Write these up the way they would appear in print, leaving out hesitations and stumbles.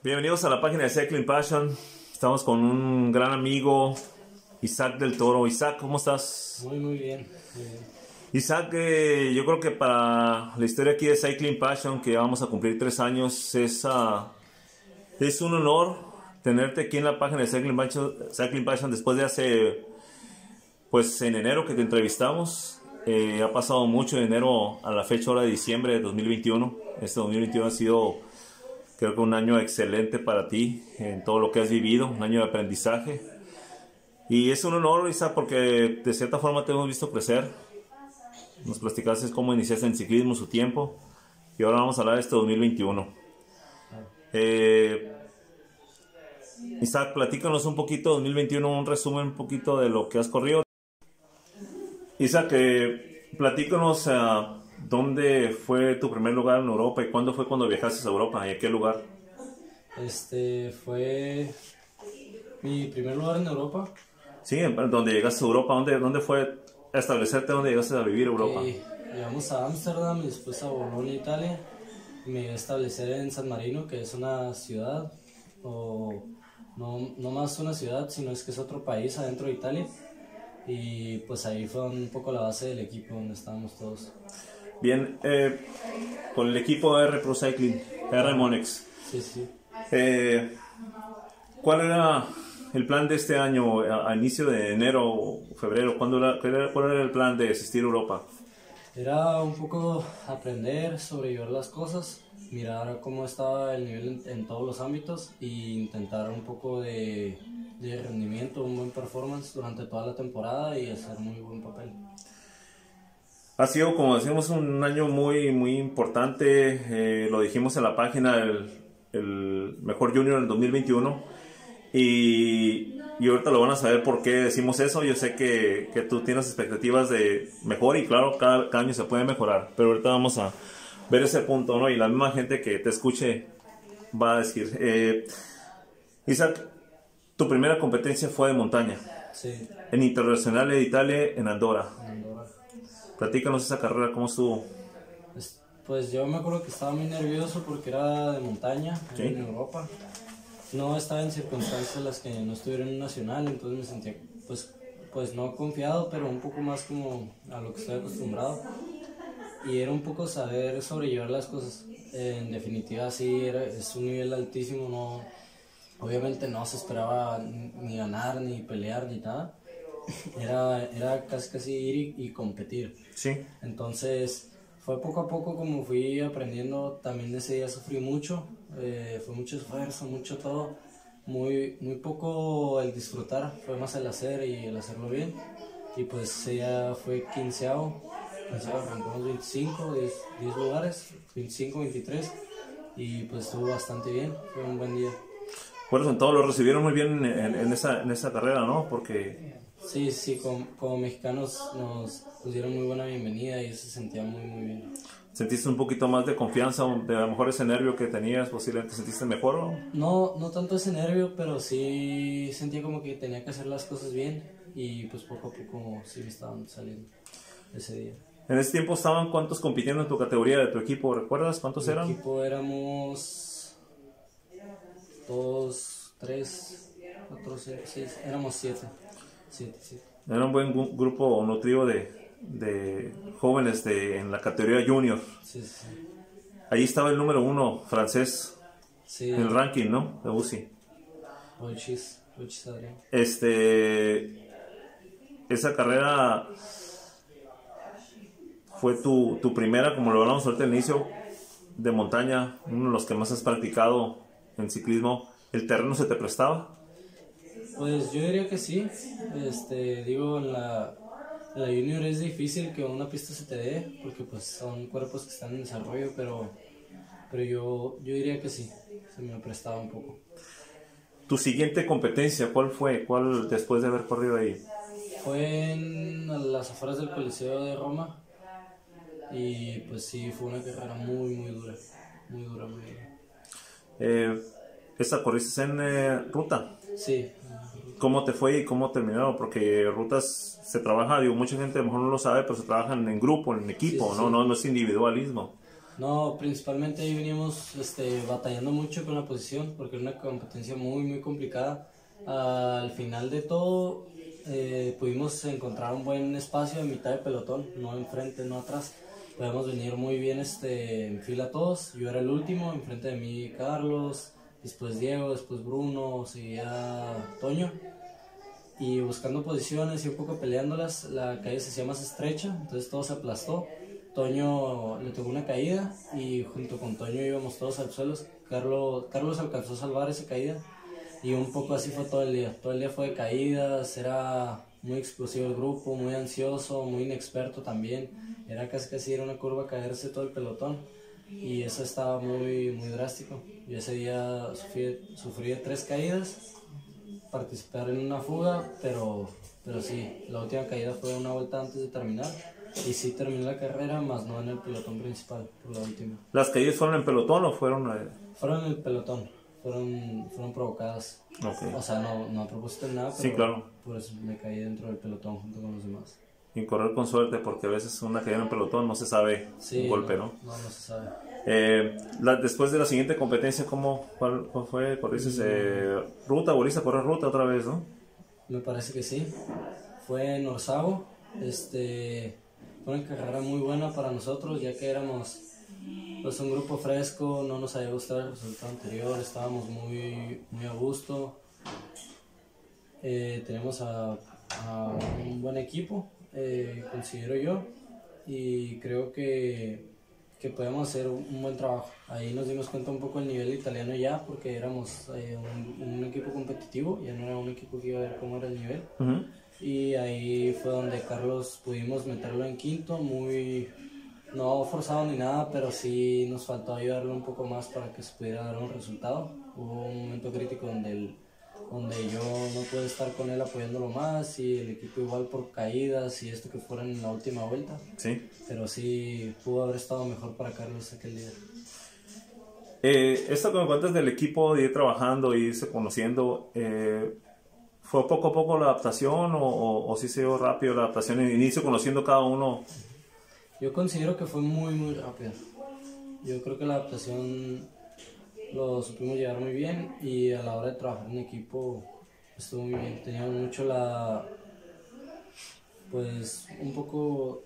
Bienvenidos a la página de Cycling Passion. Estamos con un gran amigo, Isaac del Toro. Isaac, ¿cómo estás? Muy bien, muy bien. Isaac, yo creo que para la historia aquí de Cycling Passion, que vamos a cumplir 3 años, es un honor tenerte aquí en la página de Cycling Passion después de pues en enero que te entrevistamos. Ha pasado mucho de enero a la fecha ahora de diciembre de 2021. Este 2021 ha sido, creo que un año excelente para ti en todo lo que has vivido, un año de aprendizaje. Y es un honor, Isa, porque de cierta forma te hemos visto crecer. Nos platicaste cómo iniciaste en ciclismo, su tiempo. Y ahora vamos a hablar de este 2021. Isaac, platícanos un poquito, 2021, un resumen un poquito de lo que has corrido. Isaac, platícanos dónde fue tu primer lugar en Europa y cuándo fue cuando viajaste a Europa y a qué lugar. Fue mi primer lugar en Europa. Sí, donde llegaste a Europa, ¿dónde fue establecerte, dónde llegaste a vivir a Europa? Llegamos a Ámsterdam y después a Bolonia, Italia. Me iba a establecer en San Marino, que es una ciudad, o no más una ciudad, sino es que es otro país adentro de Italia. Y pues ahí fue un poco la base del equipo donde estábamos todos. Bien, con el equipo R Pro Cycling, R Monex. Sí. ¿Cuál era el plan de este año, a inicio de enero o febrero? ¿Cuál era el plan de asistir a Europa? Era un poco aprender, sobrellevar las cosas, mirar cómo estaba el nivel en todos los ámbitos e intentar un poco de rendimiento, un buen performance durante toda la temporada y hacer muy buen papel. Ha sido, como decimos, un año muy importante. Lo dijimos en la página, el mejor junior en 2021. Y ahorita lo van a saber por qué decimos eso. Yo sé que tú tienes expectativas de mejor y claro, cada año se puede mejorar. Pero ahorita vamos a ver ese punto, ¿no? Y la misma gente que te escuche va a decir. Isaac, tu primera competencia fue de montaña. Sí. En Internacional de Italia, en Andorra. En Andorra. Platícanos esa carrera, ¿cómo estuvo? Pues yo me acuerdo que estaba muy nervioso porque era de montaña, ¿Sí? En Europa. No estaba en circunstancias en las que no estuviera en un nacional, entonces me sentía pues no confiado, pero un poco más como a lo que estoy acostumbrado. Y era un poco saber sobrellevar las cosas. En definitiva sí, es un nivel altísimo, obviamente no se esperaba ni ganar, ni pelear, ni nada. Era casi ir y competir. Sí. Entonces fue poco a poco como fui aprendiendo. También ese día sufrí mucho, fue mucho esfuerzo, mucho todo, muy muy el disfrutar, fue más el hacer y el hacerlo bien. Y pues ese día fue 15º, arrancamos 25, 10 lugares, 25, 23 y pues estuvo bastante bien, fue un buen día. Bueno, en todo lo recibieron muy bien en esa carrera, ¿no? Porque Sí, como mexicanos nos dieron muy buena bienvenida y se sentía muy bien. ¿sentiste un poquito más de confianza? De a lo mejor ese nervio que tenías, posiblemente sentiste mejor, ¿o? No tanto ese nervio, pero sí sentía como que tenía que hacer las cosas bien y pues poco a poco sí me estaban saliendo ese día. En ese tiempo estaban ¿cuántos compitiendo en tu categoría de tu equipo? ¿Recuerdas cuántos eran? En el equipo éramos 2, 3, 4, 5, 6, éramos 7. Era un buen grupo nutrido de jóvenes en la categoría junior. Sí. Ahí estaba el número 1 francés, Sí. en el ranking, ¿no? De UCI. Luchis Adrián. Esa carrera fue tu primera, como lo hablamos ahorita al inicio, de montaña, uno de los que más has practicado en ciclismo. ¿El terreno se te prestaba? Pues yo diría que sí. Digo, en la junior es difícil que una pista se te dé porque pues son cuerpos que están en desarrollo, pero yo diría que sí, se me prestaba un poco. ¿Tu siguiente competencia cuál fue? ¿Cuál después de haber corrido ahí? Fue en las afueras del Coliseo de Roma y pues sí, fue una carrera muy dura. ¿Esa corriste en ruta? Sí. ¿Cómo te fue y cómo terminaron? Porque rutas se trabaja, digo, mucha gente a lo mejor no lo sabe, pero se trabajan en grupo, en equipo, Sí. No es individualismo. No, principalmente ahí veníamos batallando mucho con la posición porque era una competencia muy, muy complicada. Al final de todo, pudimos encontrar un buen espacio en mitad de pelotón, no enfrente, no atrás. Podemos venir muy bien en fila todos. Yo era el último, enfrente de mí Carlos, después Diego, después Bruno, seguía Toño. Y buscando posiciones y un poco peleándolas, la caída se hacía más estrecha, entonces todo se aplastó. Toño le tocó una caída y junto con Toño íbamos todos al suelo. Carlos alcanzó a salvar esa caída y un poco así fue todo el día. Todo el día fue de caídas, era muy explosivo el grupo, muy ansioso, muy inexperto también. Era casi era una curva caerse todo el pelotón y eso estaba muy, muy drástico. Yo ese día sufrí de 3 caídas, participar en una fuga, pero sí, la última caída fue una vuelta antes de terminar. Y sí terminé la carrera, más no en el pelotón principal, por la última. ¿Las caídas fueron en pelotón o fueron...? Fueron en el pelotón, fueron provocadas. Okay. O sea, no a propósito de nada, pero sí, claro. Pues me caí dentro del pelotón junto con los demás. Y correr con suerte, porque a veces una caída en pelotón no se sabe un golpe, ¿no? No se sabe. Después de la siguiente competencia, ¿cuál fue? ¿Corriste ruta? ¿Volviste a correr ruta otra vez, no? Me parece que sí. Fue en Orzabo. Fue una carrera muy buena para nosotros, ya que éramos pues un grupo fresco, no nos había gustado el resultado anterior, estábamos muy, muy a gusto. Tenemos a un buen equipo, considero yo, y creo que podemos hacer un buen trabajo. Ahí nos dimos cuenta un poco del nivel italiano ya, porque éramos un equipo competitivo, ya no era un equipo que iba a ver cómo era el nivel. Y ahí fue donde Carlos pudimos meterlo en quinto, no forzado ni nada, pero sí nos faltó ayudarlo un poco más para que se pudiera dar un resultado. Hubo un momento crítico donde yo no pude estar con él apoyándolo más y el equipo igual por caídas y esto que fueron en la última vuelta. Sí. Pero sí pudo haber estado mejor para Carlos aquel día. Esto que me cuentas del equipo, de ir trabajando, de irse conociendo, ¿fue poco a poco la adaptación o sí se dio rápido la adaptación en el inicio, conociendo cada uno? Yo considero que fue muy, muy rápido. Yo creo que la adaptación lo supimos llevar muy bien y a la hora de trabajar en equipo estuvo muy bien. Teníamos mucho pues un poco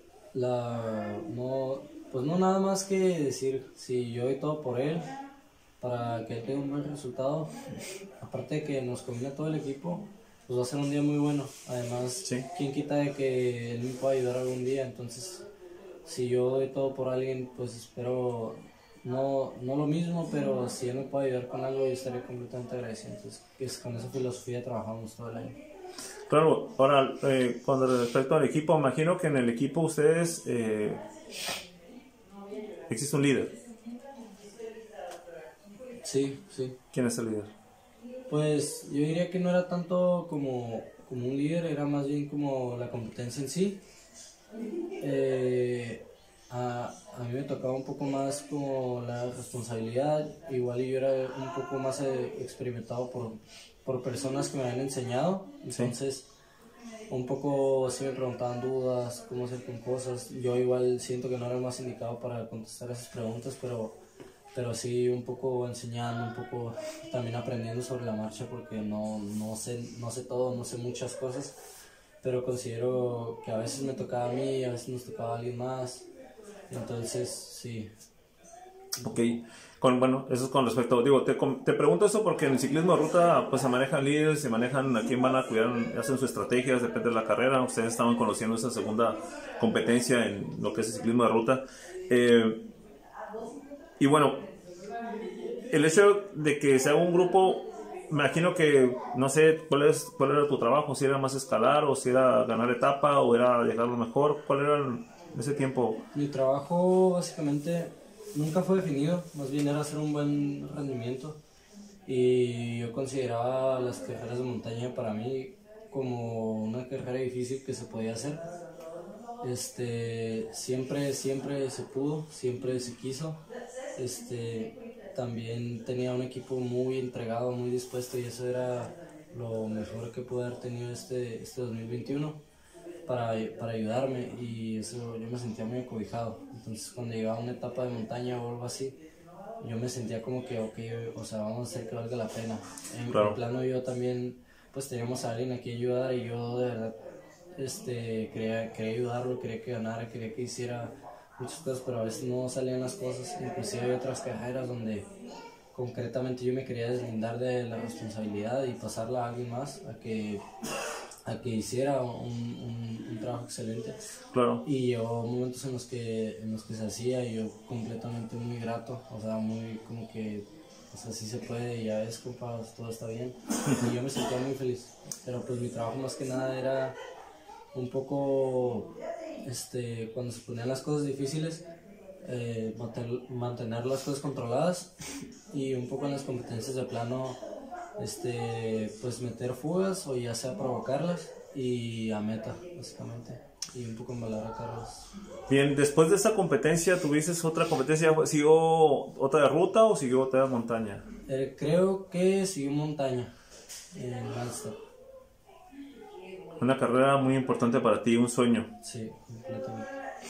no nada más que decir, si yo doy todo por él para que él tenga un buen resultado, aparte de que nos combina todo el equipo, pues va a ser un día muy bueno. Además, sí. ¿Quién quita de que él me pueda ayudar algún día? Entonces, si yo doy todo por alguien, pues espero no lo mismo, pero si él me puede ayudar con algo, yo estaré completamente agradecido. Entonces, con esa filosofía trabajamos todo el año. Claro, ahora, con respecto al equipo, imagino que en el equipo ustedes existe un líder. Sí. ¿Quién es el líder? Pues yo diría que no era tanto como un líder, era más bien como la competencia en sí. A mí me tocaba un poco más como la responsabilidad, igual yo era un poco más experimentado por personas que me habían enseñado, entonces un poco sí me preguntaban dudas, cómo hacer con cosas. Yo igual siento que no era el más indicado para contestar esas preguntas, pero sí un poco enseñando, un poco también aprendiendo sobre la marcha, porque no sé todo, no sé muchas cosas, pero considero que a veces me tocaba a mí, a veces nos tocaba a alguien más, entonces sí. Ok, eso es con respecto, te pregunto eso porque en el ciclismo de ruta pues se manejan líderes, se manejan a quién van a cuidar, hacen sus estrategias, depende de la carrera. Ustedes estaban conociendo esa segunda competencia en lo que es el ciclismo de ruta. Y bueno, el hecho de que sea un grupo, me imagino que, no sé, cuál era tu trabajo, si era más escalar o si era ganar etapa o era llegar lo mejor, ¿cuál era en ese tiempo? Mi trabajo básicamente nunca fue definido, más bien era hacer un buen rendimiento y yo consideraba las carreras de montaña para mí como una carrera difícil que se podía hacer. Siempre se pudo, siempre se quiso. También tenía un equipo muy entregado, muy dispuesto y eso era lo mejor que pude haber tenido este 2021. para ayudarme, y eso yo me sentía muy acobijado. Entonces cuando llegaba a una etapa de montaña o algo así, yo me sentía como que, ok, o sea, vamos a hacer que valga la pena. En plano yo también, pues teníamos a alguien aquí a ayudar, y yo de verdad quería ayudarlo, quería que ganara, quería que hiciera muchas cosas, pero a veces no salían las cosas. Inclusive hay otras carreras donde concretamente yo me quería deslindar de la responsabilidad y pasarla a alguien más, a que hiciera un trabajo excelente. Claro. Y llegó momentos en los que se hacía, y yo completamente muy grato, o sea, muy como que, o sea, sí se puede, ya ves, compa, todo está bien. Y yo me sentía muy feliz. Pero pues mi trabajo más que nada era un poco, cuando se ponían las cosas difíciles, mantener las cosas controladas, y un poco en las competencias de plano, pues meter fugas, o ya sea provocarlas, y a meta, básicamente, y un poco embalar a carros. Bien, después de esa competencia, ¿tuviste otra competencia? ¿Siguió otra de ruta o siguió otra de montaña? Creo que siguió montaña en Malstop. Una carrera muy importante para ti, un sueño. Sí, completamente.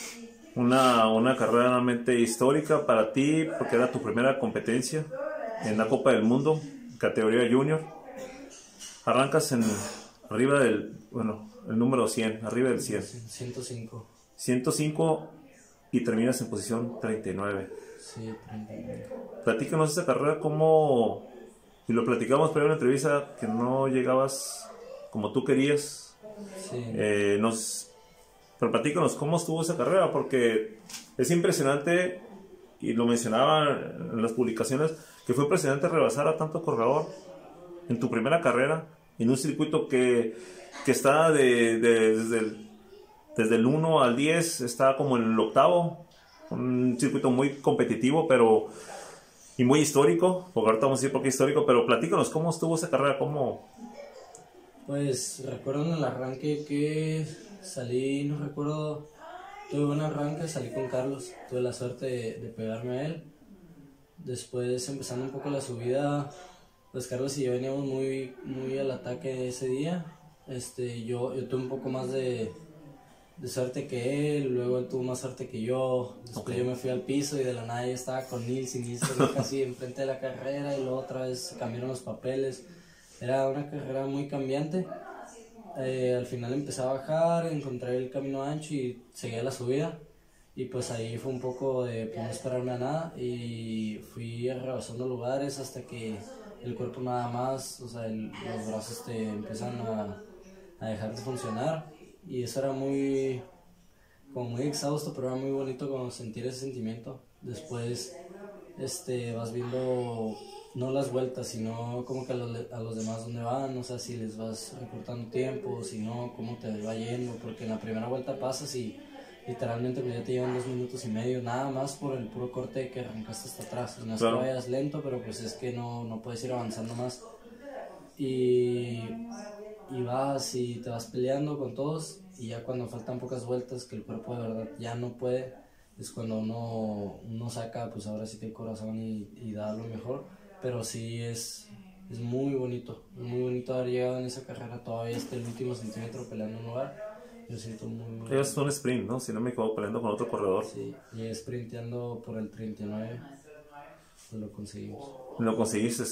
Una carrera realmente histórica para ti, porque era tu primera competencia en la Copa del Mundo, categoría junior. Arrancas arriba del, el número 100, arriba del 100. 105. 105 y terminas en posición 39. Sí, 39. Platícanos esa carrera, cómo, y lo platicamos primero en la entrevista, que no llegabas como tú querías. Sí. Pero platícanos cómo estuvo esa carrera, porque es impresionante, y lo mencionaba en las publicaciones, que fue impresionante rebasar a tanto corredor en tu primera carrera, en un circuito que está desde el 1 al 10, está como en el octavo, un circuito muy competitivo, y muy histórico, porque ahorita vamos a decir por qué histórico, pero platícanos cómo estuvo esa carrera, cómo... Pues recuerdo en el arranque que salí, no recuerdo, tuve un arranque, salí con Carlos, tuve la suerte de pegarme a él. Después, empezando un poco la subida, pues Carlos y yo veníamos muy, muy al ataque ese día. Yo tuve un poco más de suerte que él, luego él tuvo más suerte que yo. Después yo me fui al piso, y de la nada yo estaba con Nils, y Nils quedó casi enfrente de la carrera, y luego otra vez se cambiaron los papeles. Era una carrera muy cambiante. Al final empecé a bajar, encontré el camino ancho y seguía la subida. Y pues ahí fue un poco de pues, no esperarme a nada, y fui rebasando lugares hasta que el cuerpo nada más, o sea, los brazos te empiezan a dejar de funcionar. Y eso era muy exhausto, pero era muy bonito como sentir ese sentimiento. Después vas viendo no las vueltas, sino como que a los demás dónde van, o sea, si les vas recortando tiempo, si no, cómo te va yendo, porque en la primera vuelta pasas y literalmente pues ya te llevan 2 minutos y medio, nada más por el puro corte que arrancaste hasta atrás. No es que vayas lento, pero pues es que no puedes ir avanzando más. Y vas y te vas peleando con todos, y ya cuando faltan pocas vueltas, que el cuerpo de verdad ya no puede, es cuando uno saca pues ahora sí que el corazón y da lo mejor. Pero sí es muy bonito haber llegado en esa carrera todavía hasta el último centímetro peleando un lugar. Yo siento muy Es un sprint, ¿no? Si no me equivoco, peleando con otro corredor. Sí, y sprinteando por el 39, pues lo conseguimos. Lo conseguiste.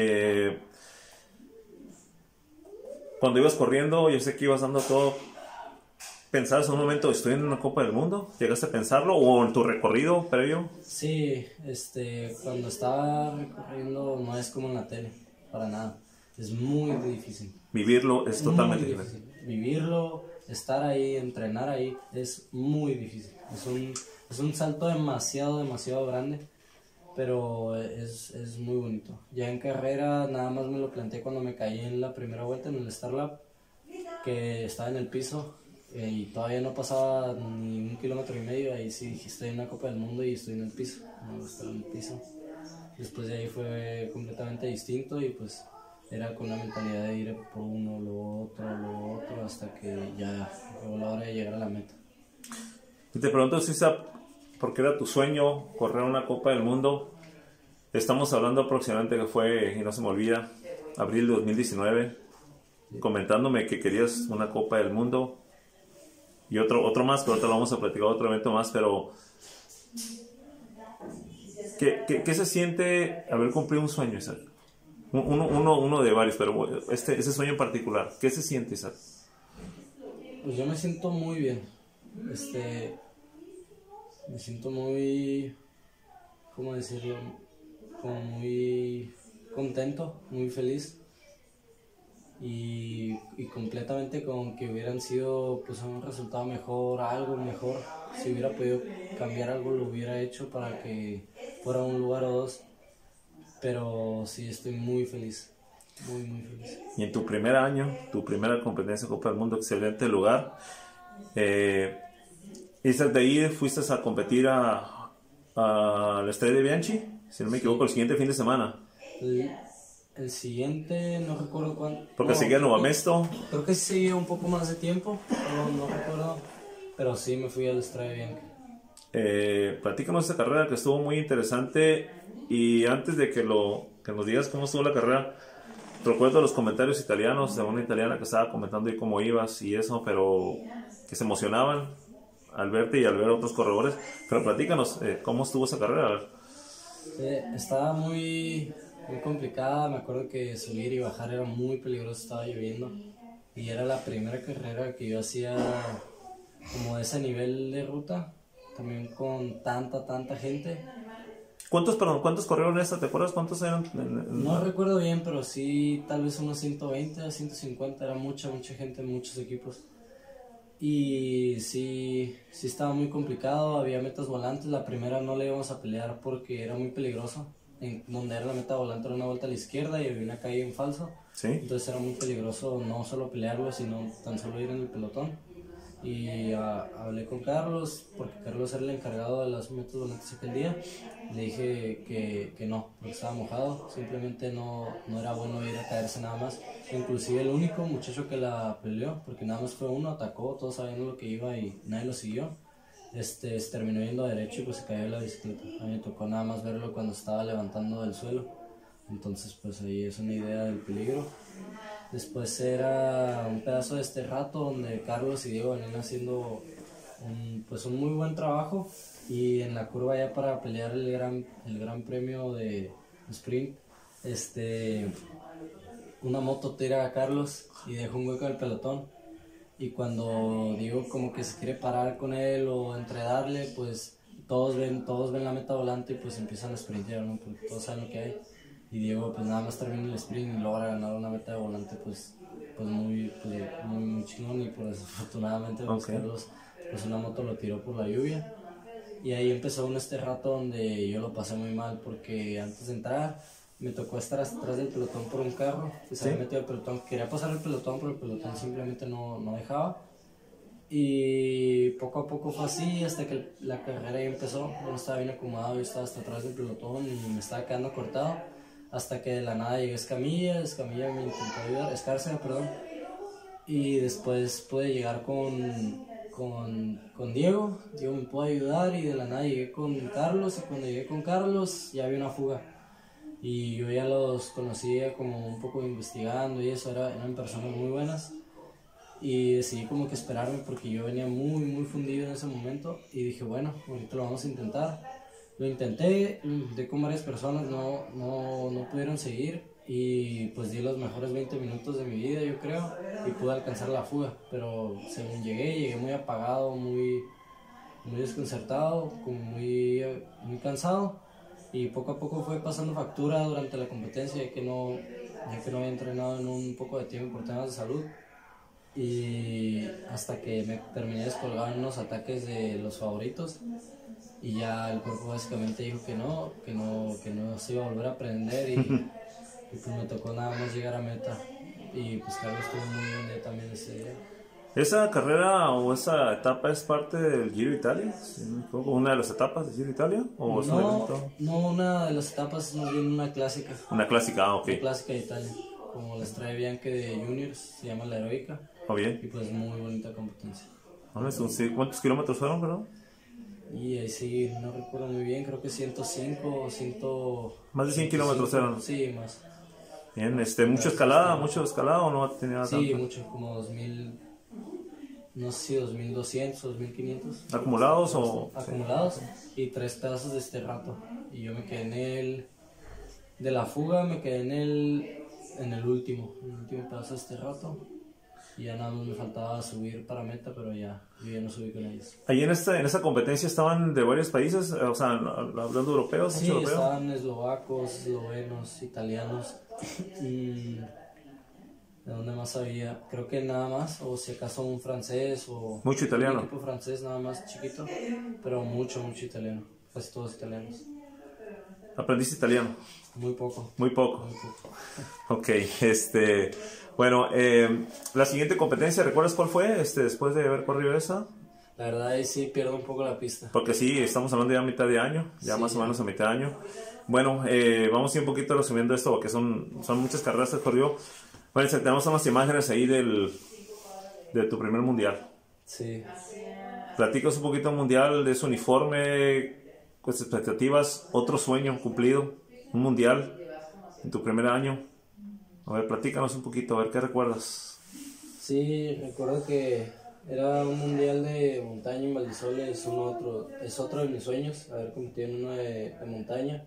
Cuando ibas corriendo, yo sé que ibas dando todo. ¿Pensabas en un momento, estoy en una Copa del Mundo? ¿Llegaste a pensarlo? ¿O en tu recorrido previo? Sí, cuando estaba recorriendo no es como en la tele, para nada. Es muy difícil. Vivirlo es totalmente difícil. Vivirlo, estar ahí, entrenar ahí, es muy difícil. Es un salto demasiado grande, pero es muy bonito. Ya en carrera nada más me lo planteé cuando me caí en la primera vuelta en el Star Lab, que estaba en el piso. Y todavía no pasaba ni 1,5 kilómetros, ahí sí dije, estoy en la Copa del Mundo y estoy en el piso, no estar en el piso. Después de ahí fue completamente distinto, y pues era con la mentalidad de ir por uno, lo otro, hasta que ya llegó la hora de llegar a la meta. Y te pregunto, César, ¿por qué era tu sueño correr una Copa del Mundo? Estamos hablando aproximadamente que fue, y no se me olvida, abril de 2019, comentándome que querías una Copa del Mundo. y otro más, que ahorita lo vamos a platicar, otro evento más, pero ¿qué se siente haber cumplido un sueño, Isaac? Uno de varios, pero ese sueño en particular, ¿qué se siente, Isaac? Pues yo me siento muy bien, me siento muy, ¿cómo decirlo? Como muy contento, muy feliz y completamente con que hubieran sido pues un resultado mejor, algo mejor. Si hubiera podido cambiar algo lo hubiera hecho para que fuera un lugar o dos, pero sí estoy muy feliz, muy muy feliz. Y en tu primer año, tu primera competencia Copa del Mundo, excelente lugar. Isaac, de ahí fuiste a competir al Estadio de Bianchi, si no me equivoco, el siguiente fin de semana. El siguiente, no recuerdo cuándo. Porque seguía Nuevo Mesto. Creo que sí seguía un poco más de tiempo, no recuerdo. Pero sí me fui al Estadio Bianchi. Platícanos esa carrera que estuvo muy interesante. Y antes de que nos digas cómo estuvo la carrera, recuerdo los comentarios italianos de una italiana que estaba comentando y cómo ibas y eso, pero que se emocionaban al verte y al ver a otros corredores. Pero platícanos cómo estuvo esa carrera. Estaba muy complicada. Me acuerdo que subir y bajar era muy peligroso, estaba lloviendo y era la primera carrera que yo hacía como de ese nivel de ruta, también con tanta gente. ¿Cuántos corrieron esta? ¿Te acuerdas cuántos eran? No recuerdo bien, pero sí, tal vez unos 120 o 150, era mucha gente, muchos equipos. Y sí estaba muy complicado, había metas volantes. La primera no la íbamos a pelear porque era muy peligroso. En donde era la meta volante era una vuelta a la izquierda y había una calle en falso. ¿Sí? Entonces era muy peligroso no solo pelearlo, sino tan solo ir en el pelotón. Y hablé con Carlos, porque Carlos era el encargado de las metas volantes aquel día. Le dije que no, porque estaba mojado, simplemente no era bueno ir a caerse nada más. Inclusive el único muchacho que la peleó, porque nada más fue uno, atacó, todos sabiendo lo que iba y nadie lo siguió. Se terminó yendo a derecho y pues se cayó de la bicicleta. A mí me tocó nada más verlo cuando estaba levantando del suelo. Entonces pues ahí es una idea del peligro. Después era un pedazo de rato donde Carlos y Diego venían haciendo un muy buen trabajo, y en la curva ya para pelear el gran premio de sprint, una moto tira a Carlos y deja un hueco del pelotón, y cuando Diego como que se quiere parar con él o entredarle, pues todos ven la meta volante y pues empiezan a sprintear, ¿no? Porque todos saben lo que hay. Y Diego pues nada más termina el sprint y logra ganar una meta de volante pues muy chingón, y pues desafortunadamente pues Carlos pues una moto lo tiró por la lluvia. Y ahí empezó este rato donde yo lo pasé muy mal, porque antes de entrar me tocó estar atrás del pelotón por un carro que se había metido al pelotón. Quería pasar el pelotón, pero el pelotón simplemente no dejaba. Y poco a poco fue así hasta que la carrera ya empezó. Yo no estaba bien acomodado, yo estaba hasta atrás del pelotón y me estaba quedando cortado. Hasta que de la nada llegué a Escamilla me intentó ayudar, Escárcega, perdón. Y después pude llegar con Diego me pudo ayudar, y de la nada llegué con Carlos, y cuando llegué con Carlos ya había una fuga. Y yo ya los conocía como un poco investigando y eso, eran personas muy buenas. Y decidí como que esperarme porque yo venía muy fundido en ese momento, y dije bueno, ahorita lo vamos a intentar. Lo intenté con varias personas, no pudieron seguir, y pues di los mejores 20 minutos de mi vida, yo creo, y pude alcanzar la fuga. Pero según llegué muy apagado, muy desconcertado, como muy cansado, y poco a poco fue pasando factura durante la competencia, ya que no había entrenado en un poco de tiempo por temas de salud. Y hasta que me terminé descolgado en unos ataques de los favoritos, y ya el cuerpo básicamente dijo que no se iba a volver a aprender, y pues me tocó nada más llegar a meta. Y pues Carlos estuvo muy bien de también ese día. ¿Esa carrera o esa etapa es parte del Giro de Italia? ¿Una de las etapas del Giro de Italia? ¿O es un evento? No, una de las etapas es más bien una clásica. Una clásica, ok. Una clásica de Italia, como la Strade Bianche de Juniors, se llama la Heroica. Oh, bien. Y pues muy bonita competencia. ¿Cuántos kilómetros fueron, perdón? Y ahí sí, no recuerdo muy bien, creo que 105 o 100... Más de 100 kilómetros eran. Sí, más. Bien, ¿mucho escalada o no tenía tanto? Sí, mucho, como 2000 no sé si 2200, 2500. ¿Acumulados o...? Acumulados, y 3 pedazos de este rato. Y yo me quedé de la fuga, me quedé en el último pedazo de este rato. Y ya nada más me faltaba subir para meta, pero yo ya no subí con ellos. Ahí en esa competencia estaban de varios países, o sea, hablando europeos, Sí, mucho europeo. estaban eslovacos, eslovenos, italianos. ¿De dónde más había? Creo que nada más, o si acaso un francés o... Mucho italiano. Un equipo francés nada más chiquito, pero mucho italiano, casi todos italianos. ¿Aprendiste italiano? Muy poco. Muy poco. Muy poco. Ok, bueno, la siguiente competencia, ¿recuerdas cuál fue después de haber corrido esa? La verdad ahí sí pierdo un poco la pista. Porque sí, estamos hablando ya a mitad de año, ya Sí, más o menos a mitad de año. Bueno, vamos a ir un poquito resumiendo esto, porque son muchas carreras que corrió. Bueno, tenemos unas imágenes ahí de tu primer mundial. Sí. Platícanos un poquito del mundial, de su uniforme, con sus expectativas, otro sueño cumplido, un mundial en tu primer año. A ver, platícanos un poquito, a ver qué recuerdas. Sí, recuerdo que era un mundial de montaña en Valdisole, es otro de mis sueños, haber competido en uno de montaña.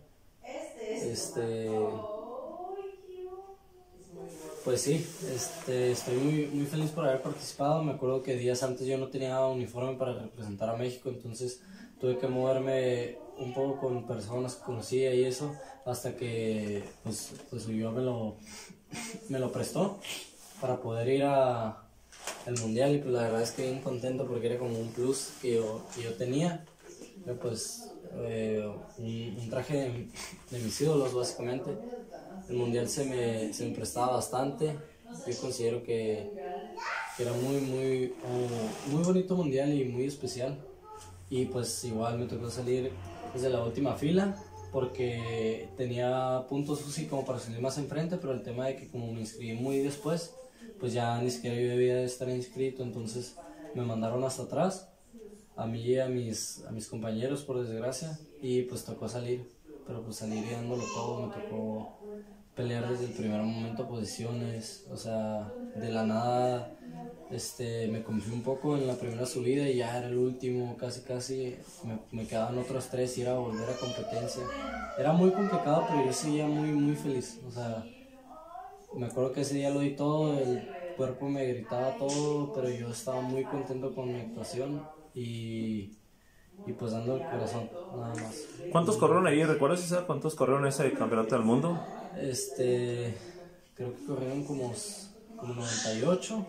Pues sí, estoy muy feliz por haber participado. Me acuerdo que días antes yo no tenía uniforme para representar a México, entonces tuve que moverme un poco con personas que conocía y eso, hasta que pues yo me lo prestó para poder ir al mundial, y pues la verdad es que bien contento porque era como un plus que yo tenía. Pues un traje de mis ídolos básicamente. El mundial se me prestaba bastante. Yo considero que era muy bonito mundial y muy especial. Y pues igual me tocó salir desde la última fila porque tenía puntos UCI como para salir más enfrente, pero el tema de que como me inscribí muy después, pues ya ni siquiera yo debía de estar inscrito, entonces me mandaron hasta atrás, a mí y a mis compañeros por desgracia, y pues tocó salir, pero pues salir y dándolo todo. Me tocó pelear desde el primer momento posiciones, o sea, de la nada me confié un poco en la primera subida y ya era el último, casi me quedaban otros 3 y era volver a competencia. Era muy complicado, pero yo seguía muy feliz, o sea, me acuerdo que ese día lo di todo, el cuerpo me gritaba todo, pero yo estaba muy contento con mi actuación y pues dando el corazón, nada más. ¿Cuántos corrieron ahí? ¿Recuerdas cuántos corrieron ese campeonato del mundo? Creo que corrieron como 98.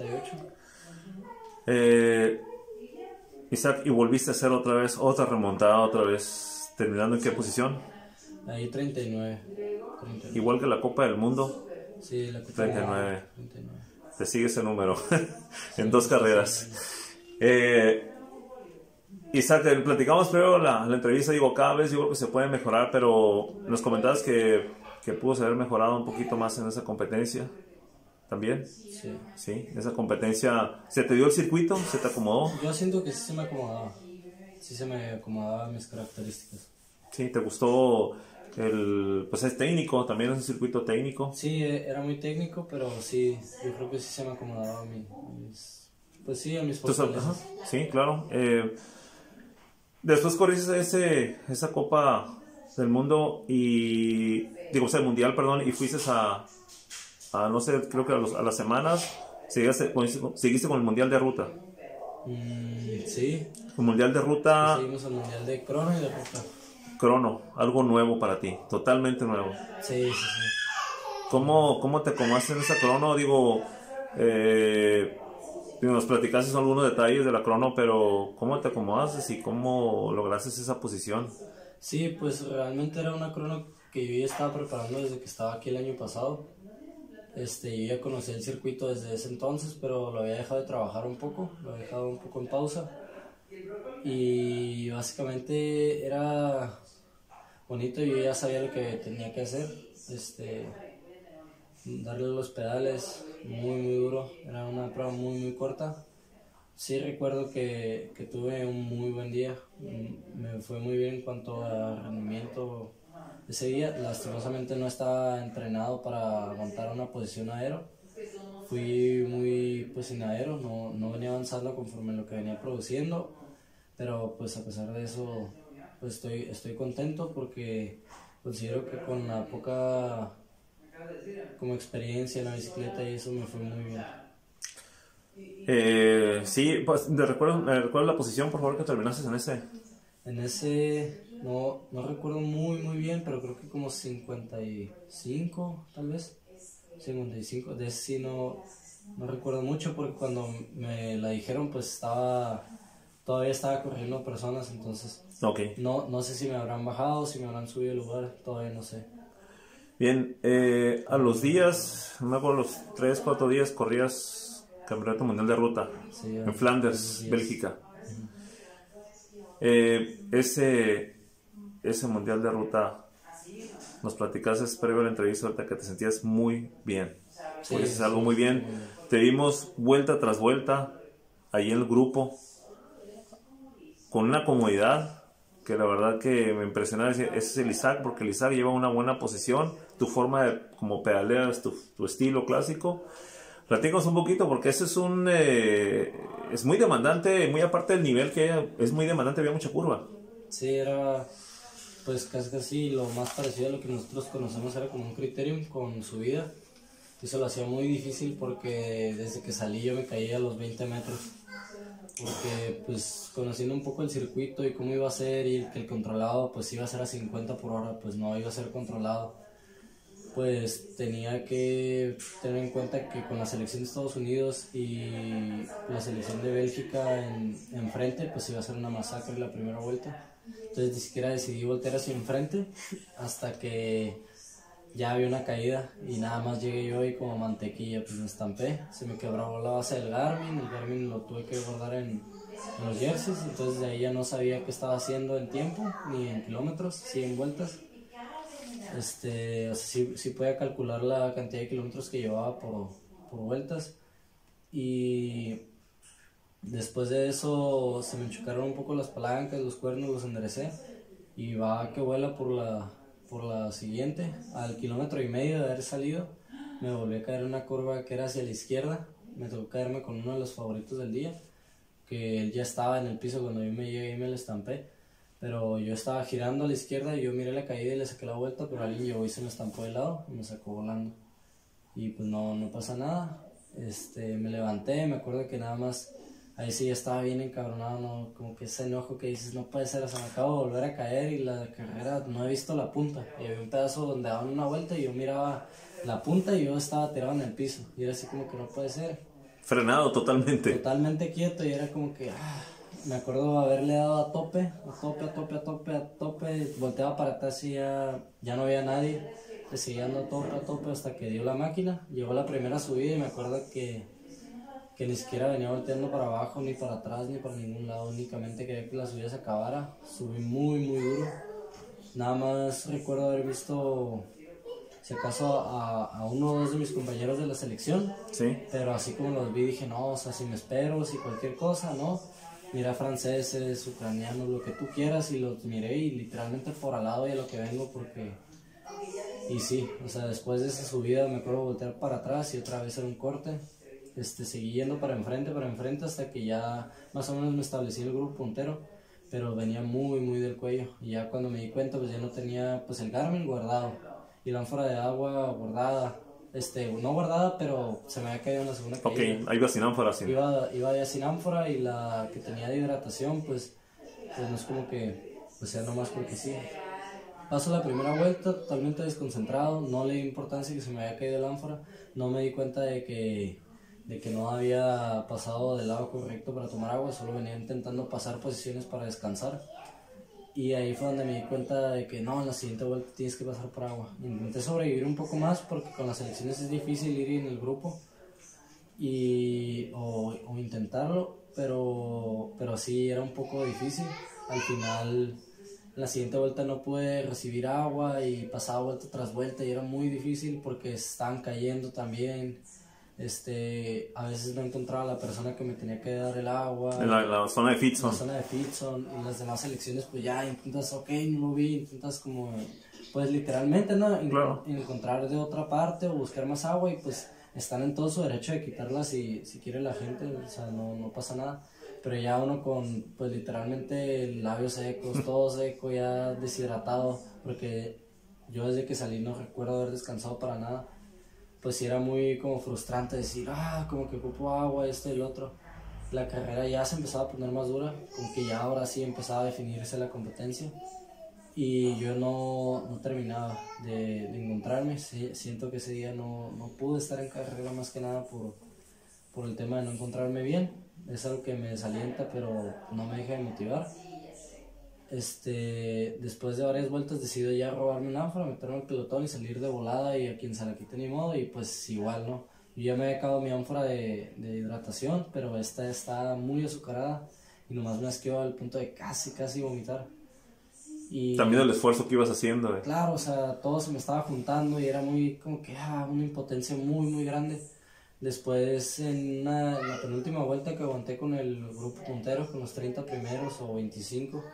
Isaac, y volviste a hacer otra remontada otra vez, terminando en qué posición? Ahí 39. Igual que la Copa del Mundo. Sí, la Copa 39. 39. Te sigue ese número en 2 carreras. Isaac, platicamos primero la entrevista, digo, cada vez yo creo que se puede mejorar, pero nos comentabas que pudo haber mejorado un poquito más en esa competencia. ¿También? Sí. Sí, esa competencia, ¿se te dio el circuito? ¿Se te acomodó? Yo siento que sí se me acomodaba. Sí se me acomodaba mis características. Sí, ¿te gustó pues es técnico, también es un circuito técnico? Sí, era muy técnico, pero sí, yo creo que sí se me acomodaba a mis fortalezas. Sí, claro. Después corriste esa Copa del Mundo el Mundial, perdón, y fuiste a no sé, creo que a las semanas seguiste con el Mundial de Ruta. Sí. El Mundial de Ruta. Seguimos el Mundial de Crono y de Ruta. Crono, algo nuevo para ti, totalmente nuevo. Sí. ¿Cómo te acomodaste en esa crono? Nos platicaste algunos detalles de la crono, pero ¿cómo te acomodaste y cómo lograste esa posición? Sí, pues realmente era una crono que yo ya estaba preparando desde que estaba aquí el año pasado. Yo ya conocí el circuito desde ese entonces, pero lo había dejado de trabajar un poco, lo había dejado un poco en pausa. Y básicamente era bonito, yo ya sabía lo que tenía que hacer, darle los pedales muy duro, era una prueba muy corta. Sí recuerdo que tuve un muy buen día, me fue muy bien en cuanto a rendimiento. Ese día lastimosamente no estaba entrenado para aguantar una posición aero, fui muy pues sinadero, no venía avanzando conforme lo que venía produciendo, pero pues a pesar de eso pues estoy contento porque considero que con la poca como experiencia en la bicicleta y eso me fue muy bien. Sí, pues me recuerdo la posición, por favor, que terminaste en ese. En ese no recuerdo muy bien, pero creo que como 55 tal vez. 55, de ese sí no recuerdo mucho porque cuando me la dijeron pues todavía estaba corriendo personas, entonces Okay. no sé si me habrán bajado, si me habrán subido el lugar, todavía no sé. Bien, a los días, no me acuerdo, los 3, 4 días corrías Campeonato Mundial de Ruta Sí, en Flanders, Bélgica. Uh-huh. Ese Mundial de Ruta, nos platicaste previo a la entrevista ahorita que te sentías muy bien. Sí, Porque es algo muy bien. Te vimos vuelta tras vuelta ahí en el grupo con una comodidad que la verdad que me impresionaba. Ese es el Isaac, porque el Isaac lleva una buena posición, tu forma de como pedaleas, tu estilo clásico. Platícanos un poquito porque ese es muy demandante, muy aparte del nivel que hay, es muy demandante, había mucha curva. Sí, era pues casi lo más parecido a lo que nosotros conocemos, era como un criterium con subida. Eso lo hacía muy difícil porque desde que salí yo me caía a los 20 metros. Porque pues conociendo un poco el circuito y cómo iba a ser y que el controlado pues iba a ser a 50 por hora, pues no iba a ser controlado. Pues tenía que tener en cuenta que con la selección de Estados Unidos y la selección de Bélgica enfrente, pues iba a ser una masacre la primera vuelta. Entonces ni siquiera decidí voltear hacia enfrente hasta que ya había una caída y nada más llegué yo y como mantequilla pues me estampé, se me quebró la base del Garmin, el Garmin lo tuve que guardar en los jerseys, entonces de ahí ya no sabía qué estaba haciendo en tiempo, ni en kilómetros, sí en vueltas. O sea, sí podía calcular la cantidad de kilómetros que llevaba por vueltas y después de eso se me chocaron un poco las palancas, los cuernos los enderecé y va que vuela por la siguiente, al 1,5 kilómetros de haber salido, me volví a caer en una curva que era hacia la izquierda, me tocó caerme con uno de los favoritos del día, que él ya estaba en el piso cuando yo me llegué y me lo estampé, pero yo estaba girando a la izquierda y yo miré la caída y le saqué la vuelta, pero alguien llegó y se me estampó de lado y me sacó volando, y pues no pasa nada, me levanté, me acuerdo que nada más ahí sí ya estaba bien encabronado, ¿no? Como que ese enojo que dices, no puede ser, o sea, me acabo de volver a caer y la carrera no he visto la punta. Y había un pedazo donde daban una vuelta y yo miraba la punta y yo estaba tirado en el piso. Y era así como que no puede ser. Frenado totalmente. Totalmente quieto y era como que, me acuerdo haberle dado a tope, volteaba para atrás y ya no había nadie. Le seguía dando a tope hasta que dio la máquina. Llegó la primera subida y me acuerdo que ni siquiera venía volteando para abajo, ni para atrás, ni para ningún lado, únicamente quería que la subida se acabara. Subí muy duro. Nada más recuerdo haber visto, si acaso, a uno o dos de mis compañeros de la selección. Sí. Pero así como los vi, dije, no, o sea, si me espero, si cualquier cosa, no. Mira franceses, ucranianos, lo que tú quieras, y los miré y literalmente por al lado y a lo que vengo, porque... Y sí, o sea, después de esa subida me acuerdo voltear para atrás y otra vez era un corte. Seguí yendo para enfrente hasta que ya más o menos me establecí el grupo puntero, pero venía muy del cuello y ya cuando me di cuenta pues ya no tenía pues el Garmin guardado y la ánfora de agua guardada, no guardada pero se me había caído en la segunda caída. Ok, ahí iba sin ánfora, sí. Iba ya sin ánfora y la que tenía de hidratación pues no es como que pues sea nomás porque sí. Paso la primera vuelta totalmente desconcentrado, no le di importancia que se me había caído el ánfora, no me di cuenta de que no había pasado del lado correcto para tomar agua, solo venía intentando pasar posiciones para descansar. Y ahí fue donde me di cuenta de que no, en la siguiente vuelta tienes que pasar por agua. Intenté sobrevivir un poco más porque con las selecciones es difícil ir en el grupo o intentarlo, pero sí era un poco difícil. Al final, en la siguiente vuelta no pude recibir agua y pasaba vuelta tras vuelta y era muy difícil porque estaban cayendo también. A veces no encontraba a la persona que me tenía que dar el agua. En la zona de Fitson. En la zona de Fitson. Y las demás selecciones, pues ya intentas, ok, no lo vi, intentas como, pues literalmente, ¿no? Claro. Encontrar de otra parte o buscar más agua y pues están en todo su derecho de quitarlas si quiere la gente, o sea, no pasa nada. Pero ya uno con, pues literalmente labios secos, todo seco, ya deshidratado, porque yo desde que salí no recuerdo haber descansado para nada. Pues sí era muy como frustrante decir, como que ocupo agua, esto y el otro. La carrera ya se empezaba a poner más dura, como que ya ahora sí empezaba a definirse la competencia. Y yo no terminaba de encontrarme. Siento que ese día no pude estar en carrera más que nada por el tema de no encontrarme bien. Es algo que me desalienta, pero no me deja de motivar. Después de varias vueltas decido ya robarme un ánfora, meterme al pelotón y salir de volada, y a quien se la quite ni modo, y pues igual, ¿no? Yo ya me había acabado mi ánfora de hidratación, pero esta está muy azucarada y nomás me asqueó al punto de casi vomitar. Y También el esfuerzo que ibas haciendo. claro, o sea, todo se me estaba juntando y era muy como que una impotencia muy grande. Después en la penúltima vuelta que aguanté con el grupo puntero, con los 30 primeros o 25,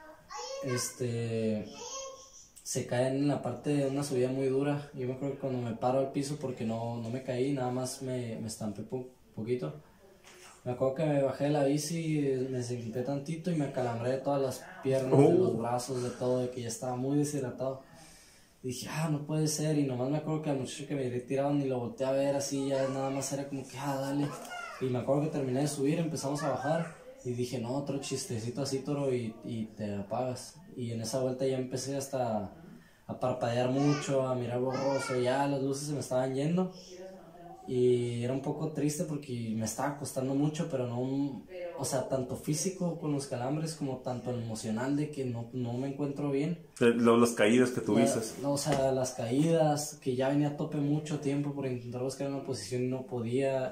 se caen en la parte de una subida muy dura. Yo me acuerdo que cuando me paro al piso, porque no me caí, nada más me estampé poquito. Me acuerdo que me bajé de la bici, me desequilibré tantito y me acalambré de todas las piernas, de los brazos, de todo, de que ya estaba muy deshidratado. Y dije, no puede ser, y nomás me acuerdo que al muchacho que me había tirado ni lo volteé a ver, así ya nada más era como que, dale. Y me acuerdo que terminé de subir, empezamos a bajar, y dije, no, otro chistecito así, toro, y te apagas. Y en esa vuelta ya empecé hasta a parpadear mucho, a mirar borroso, ya las luces se me estaban yendo. Y era un poco triste porque me estaba costando mucho, pero no, o sea, tanto físico con los calambres como tanto emocional de que no me encuentro bien. Las caídas que tuviste. O sea, las caídas, que ya venía a tope mucho tiempo por intentar buscar una posición y no podía,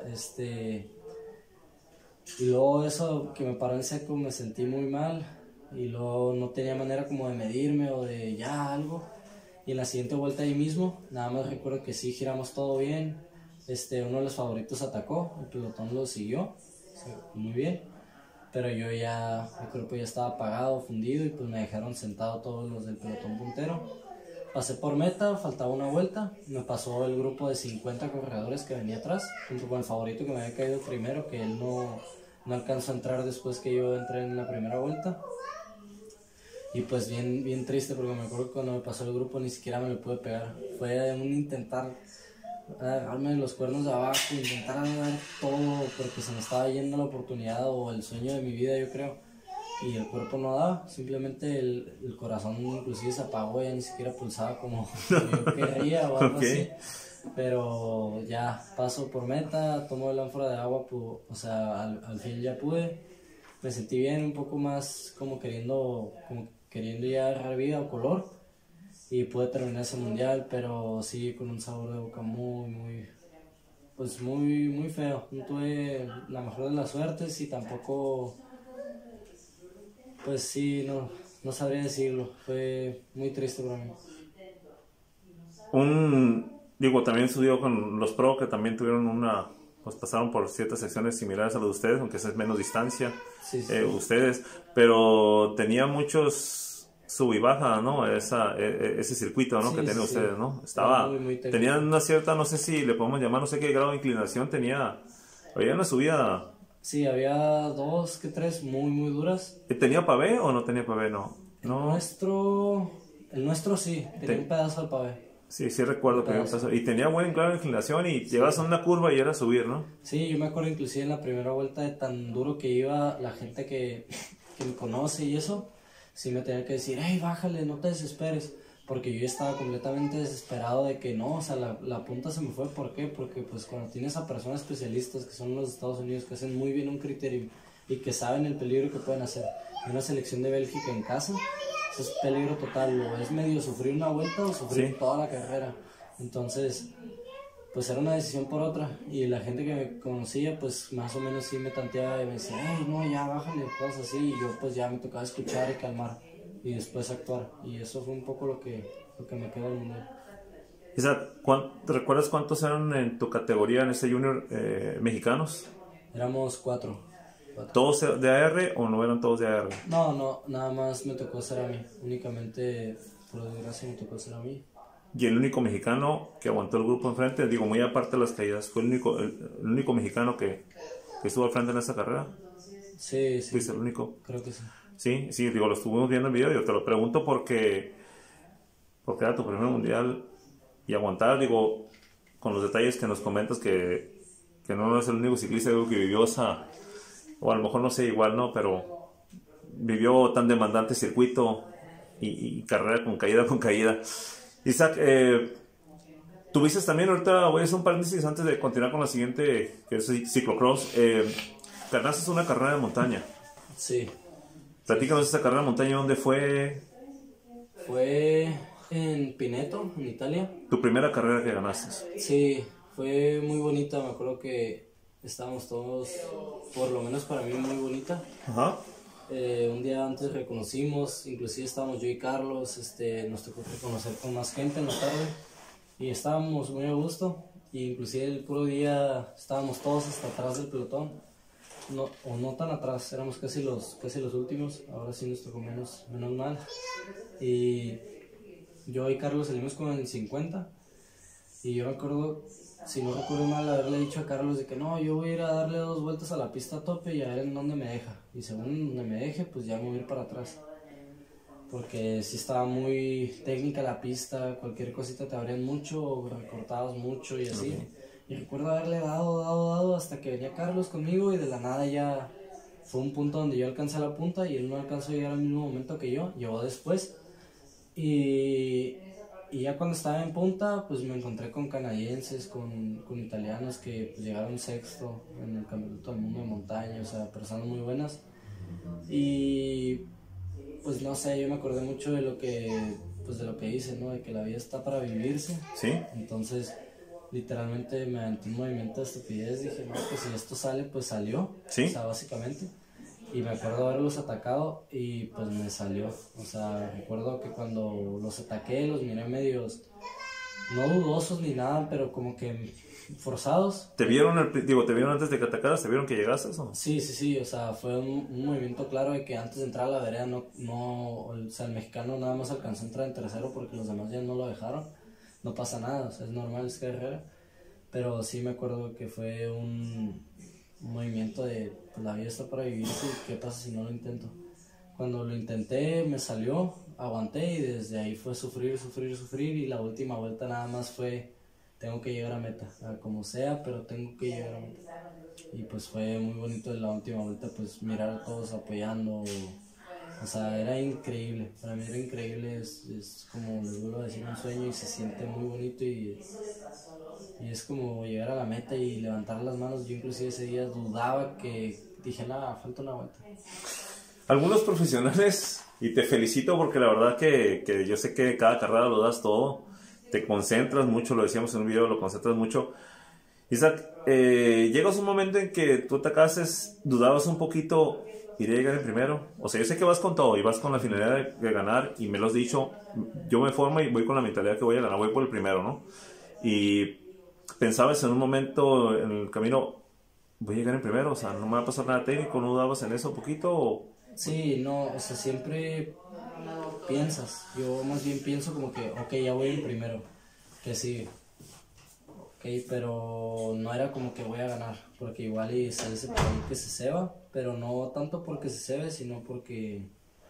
y luego eso que me paró en seco, me sentí muy mal, y luego no tenía manera como de medirme o de ya algo. Y en la siguiente vuelta ahí mismo, nada más recuerdo que sí giramos todo bien. Uno de los favoritos atacó, el pelotón lo siguió, o sea, muy bien, pero yo ya, mi cuerpo ya estaba apagado, fundido, y pues me dejaron sentado todos los del pelotón puntero. Pasé por meta, faltaba una vuelta, me pasó el grupo de 50 corredores que venía atrás, junto con el favorito que me había caído primero, que él no alcanzó a entrar después que yo entré en la primera vuelta. Y pues bien triste, porque me acuerdo que cuando me pasó el grupo ni siquiera me lo pude pegar. Fue un intentar agarrarme los cuernos de abajo, intentar dar todo, porque se me estaba yendo la oportunidad o el sueño de mi vida, yo creo. Y el cuerpo no daba, simplemente el corazón inclusive se apagó, ya ni siquiera pulsaba como yo quería o algo así. Pero ya paso por meta, tomo el ánfora de agua, o sea, al fin ya pude. Me sentí bien, un poco más como queriendo ya agarrar vida o color, y pude terminar ese mundial, pero sí con un sabor de boca muy feo. No tuve la mejor de las suertes y tampoco, pues sí, no sabría decirlo, fue muy triste para mí. También sucedió con los pro, que también tuvieron pues pasaron por ciertas secciones similares a las de ustedes, aunque esa es menos distancia, Sí. ustedes, pero tenía muchos sub y baja, ¿no? Ese circuito, ¿no? Sí, que tienen ustedes, sí. ¿no? Muy Tenían una cierta, no sé si le podemos llamar, no sé qué grado de inclinación había una subida. Sí, había 2 que 3 muy duras. ¿Tenía pavé o no tenía pavé? No. El nuestro sí, tenía un pedazo de pavé. Sí, recuerdo que había un pedazo. Y tenía buena grado de inclinación y llegabas a una curva y era subir, ¿no? Sí, yo me acuerdo inclusive en la primera vuelta de tan duro que iba, la gente que me conoce y eso, sí me tenía que decir, hey, bájale, no te desesperes, porque yo estaba completamente desesperado de que no, o sea, la punta se me fue. ¿Por qué? Porque pues cuando tienes a personas especialistas que son los Estados Unidos, que hacen muy bien un criterio y que saben el peligro que pueden hacer, y una selección de Bélgica en casa, eso es peligro total, o es medio sufrir una vuelta o sufrir toda la carrera. Entonces, pues era una decisión por otra, y la gente que me conocía pues más o menos sí me tanteaba y me decía, hey, no, ya bájale, cosas así, y yo pues ya me tocaba escuchar y calmar y después actuar, y eso fue un poco lo que me quedó del mundial. ¿Recuerdas cuántos eran en tu categoría en ese junior mexicanos? Éramos 4. ¿Todos de AR o no eran todos de AR? No, nada más me tocó ser a mí, únicamente por desgracia me tocó ser a mí. y el único mexicano que aguantó el grupo enfrente, digo, muy aparte de las caídas, fue el único mexicano que estuvo al frente en esta carrera. Sí, sí. ¿Fuiste el único? Creo que sí. Sí, sí, digo, lo estuvimos viendo en video, yo te lo pregunto porque era tu primer mundial y aguantar, digo, con los detalles que nos comentas que no es el único ciclista digo, que vivió esa, o a lo mejor no sé, igual no, pero vivió tan demandante circuito y carrera con caída con caída. Isaac, tuviste también, ahorita voy a hacer un paréntesis antes de continuar con la siguiente, que es ciclocross, ganaste una carrera de montaña. Sí. Platícanos esa carrera de montaña, ¿dónde fue? Fue en Pineto, en Italia. Tu primera carrera que ganaste. Sí, fue muy bonita, me acuerdo que estábamos todos, por lo menos para mí, muy bonita. Ajá. Un día antes reconocimos, inclusive estábamos yo y Carlos, nos tocó reconocer con más gente en la tarde y estábamos muy a gusto, y inclusive el puro día estábamos todos hasta atrás del pelotón, no, o no tan atrás, éramos casi los últimos, ahora sí nos tocó menos mal, y yo y Carlos salimos con el 50, y yo me acuerdo, si no recuerdo mal, haberle dicho a Carlos de que no, yo voy a ir a darle 2 vueltas a la pista a tope y a ver en dónde me deja. Y según donde me deje, pues ya me voy a ir para atrás. Porque si estaba muy técnica la pista, cualquier cosita te abrían mucho, recortabas mucho y así. Okay. Y recuerdo haberle dado hasta que venía Carlos conmigo y de la nada ya fue un punto donde yo alcancé la punta y él no alcanzó a llegar al mismo momento que yo, llegó después. Y ya cuando estaba en punta, pues me encontré con canadienses, con italianos que pues, llegaron sexto en el campeonato del mundo de montaña, o sea, personas muy buenas. Y pues no sé, yo me acordé mucho de lo que hice, ¿no? De que la vida está para vivirse. Sí. Entonces, literalmente me aventé un movimiento de estupidez, dije, no, pues si esto sale, pues salió. Sí. O sea, básicamente. Y me acuerdo haberlos atacado y pues me salió. O sea, recuerdo que cuando los ataqué, los miré medios, no dudosos ni nada, pero como que forzados. ¿Te vieron antes de que atacaras? ¿Te vieron que llegases o? Sí, o sea, fue un movimiento claro de que antes de entrar a la vereda o sea, el mexicano nada más alcanzó a entrar en tercero porque los demás ya no lo dejaron. No pasa nada, o sea, es normal, es carrera. Pero sí me acuerdo que fue un movimiento de pues, la vida está para vivirse y qué pasa si no lo intento. Cuando lo intenté me salió, aguanté y desde ahí fue sufrir y la última vuelta nada más fue tengo que llegar a meta, como sea, pero tengo que llegar a meta. Y pues fue muy bonito en la última vuelta pues mirar a todos apoyando, o sea, era increíble, para mí era increíble, es como les vuelvo a decir un sueño y se siente muy bonito y es como llegar a la meta y levantar las manos. Yo inclusive ese día dudaba que dije, nada, falta una vuelta. Algunos profesionales, y te felicito porque la verdad que yo sé que cada carrera lo das todo, te concentras mucho, lo decíamos en un video, lo concentras mucho. Isaac, llegas un momento en que tú te cases, dudabas un poquito, iré a llegar en primero. O sea, yo sé que vas con todo y vas con la finalidad de ganar y me lo has dicho, yo me formo y voy con la mentalidad que voy a ganar, voy por el primero, ¿no? Y pensabas en un momento en el camino, voy a llegar en primero, o sea, no me va a pasar nada técnico, ¿no dudabas en eso un poquito? O... Sí, no, o sea, siempre piensas, yo más bien pienso como que, ok, ya voy en primero, que sigue, ok, pero no era como que voy a ganar, porque igual y se dice por ahí que se ceba, pero no tanto porque se cebe, sino porque,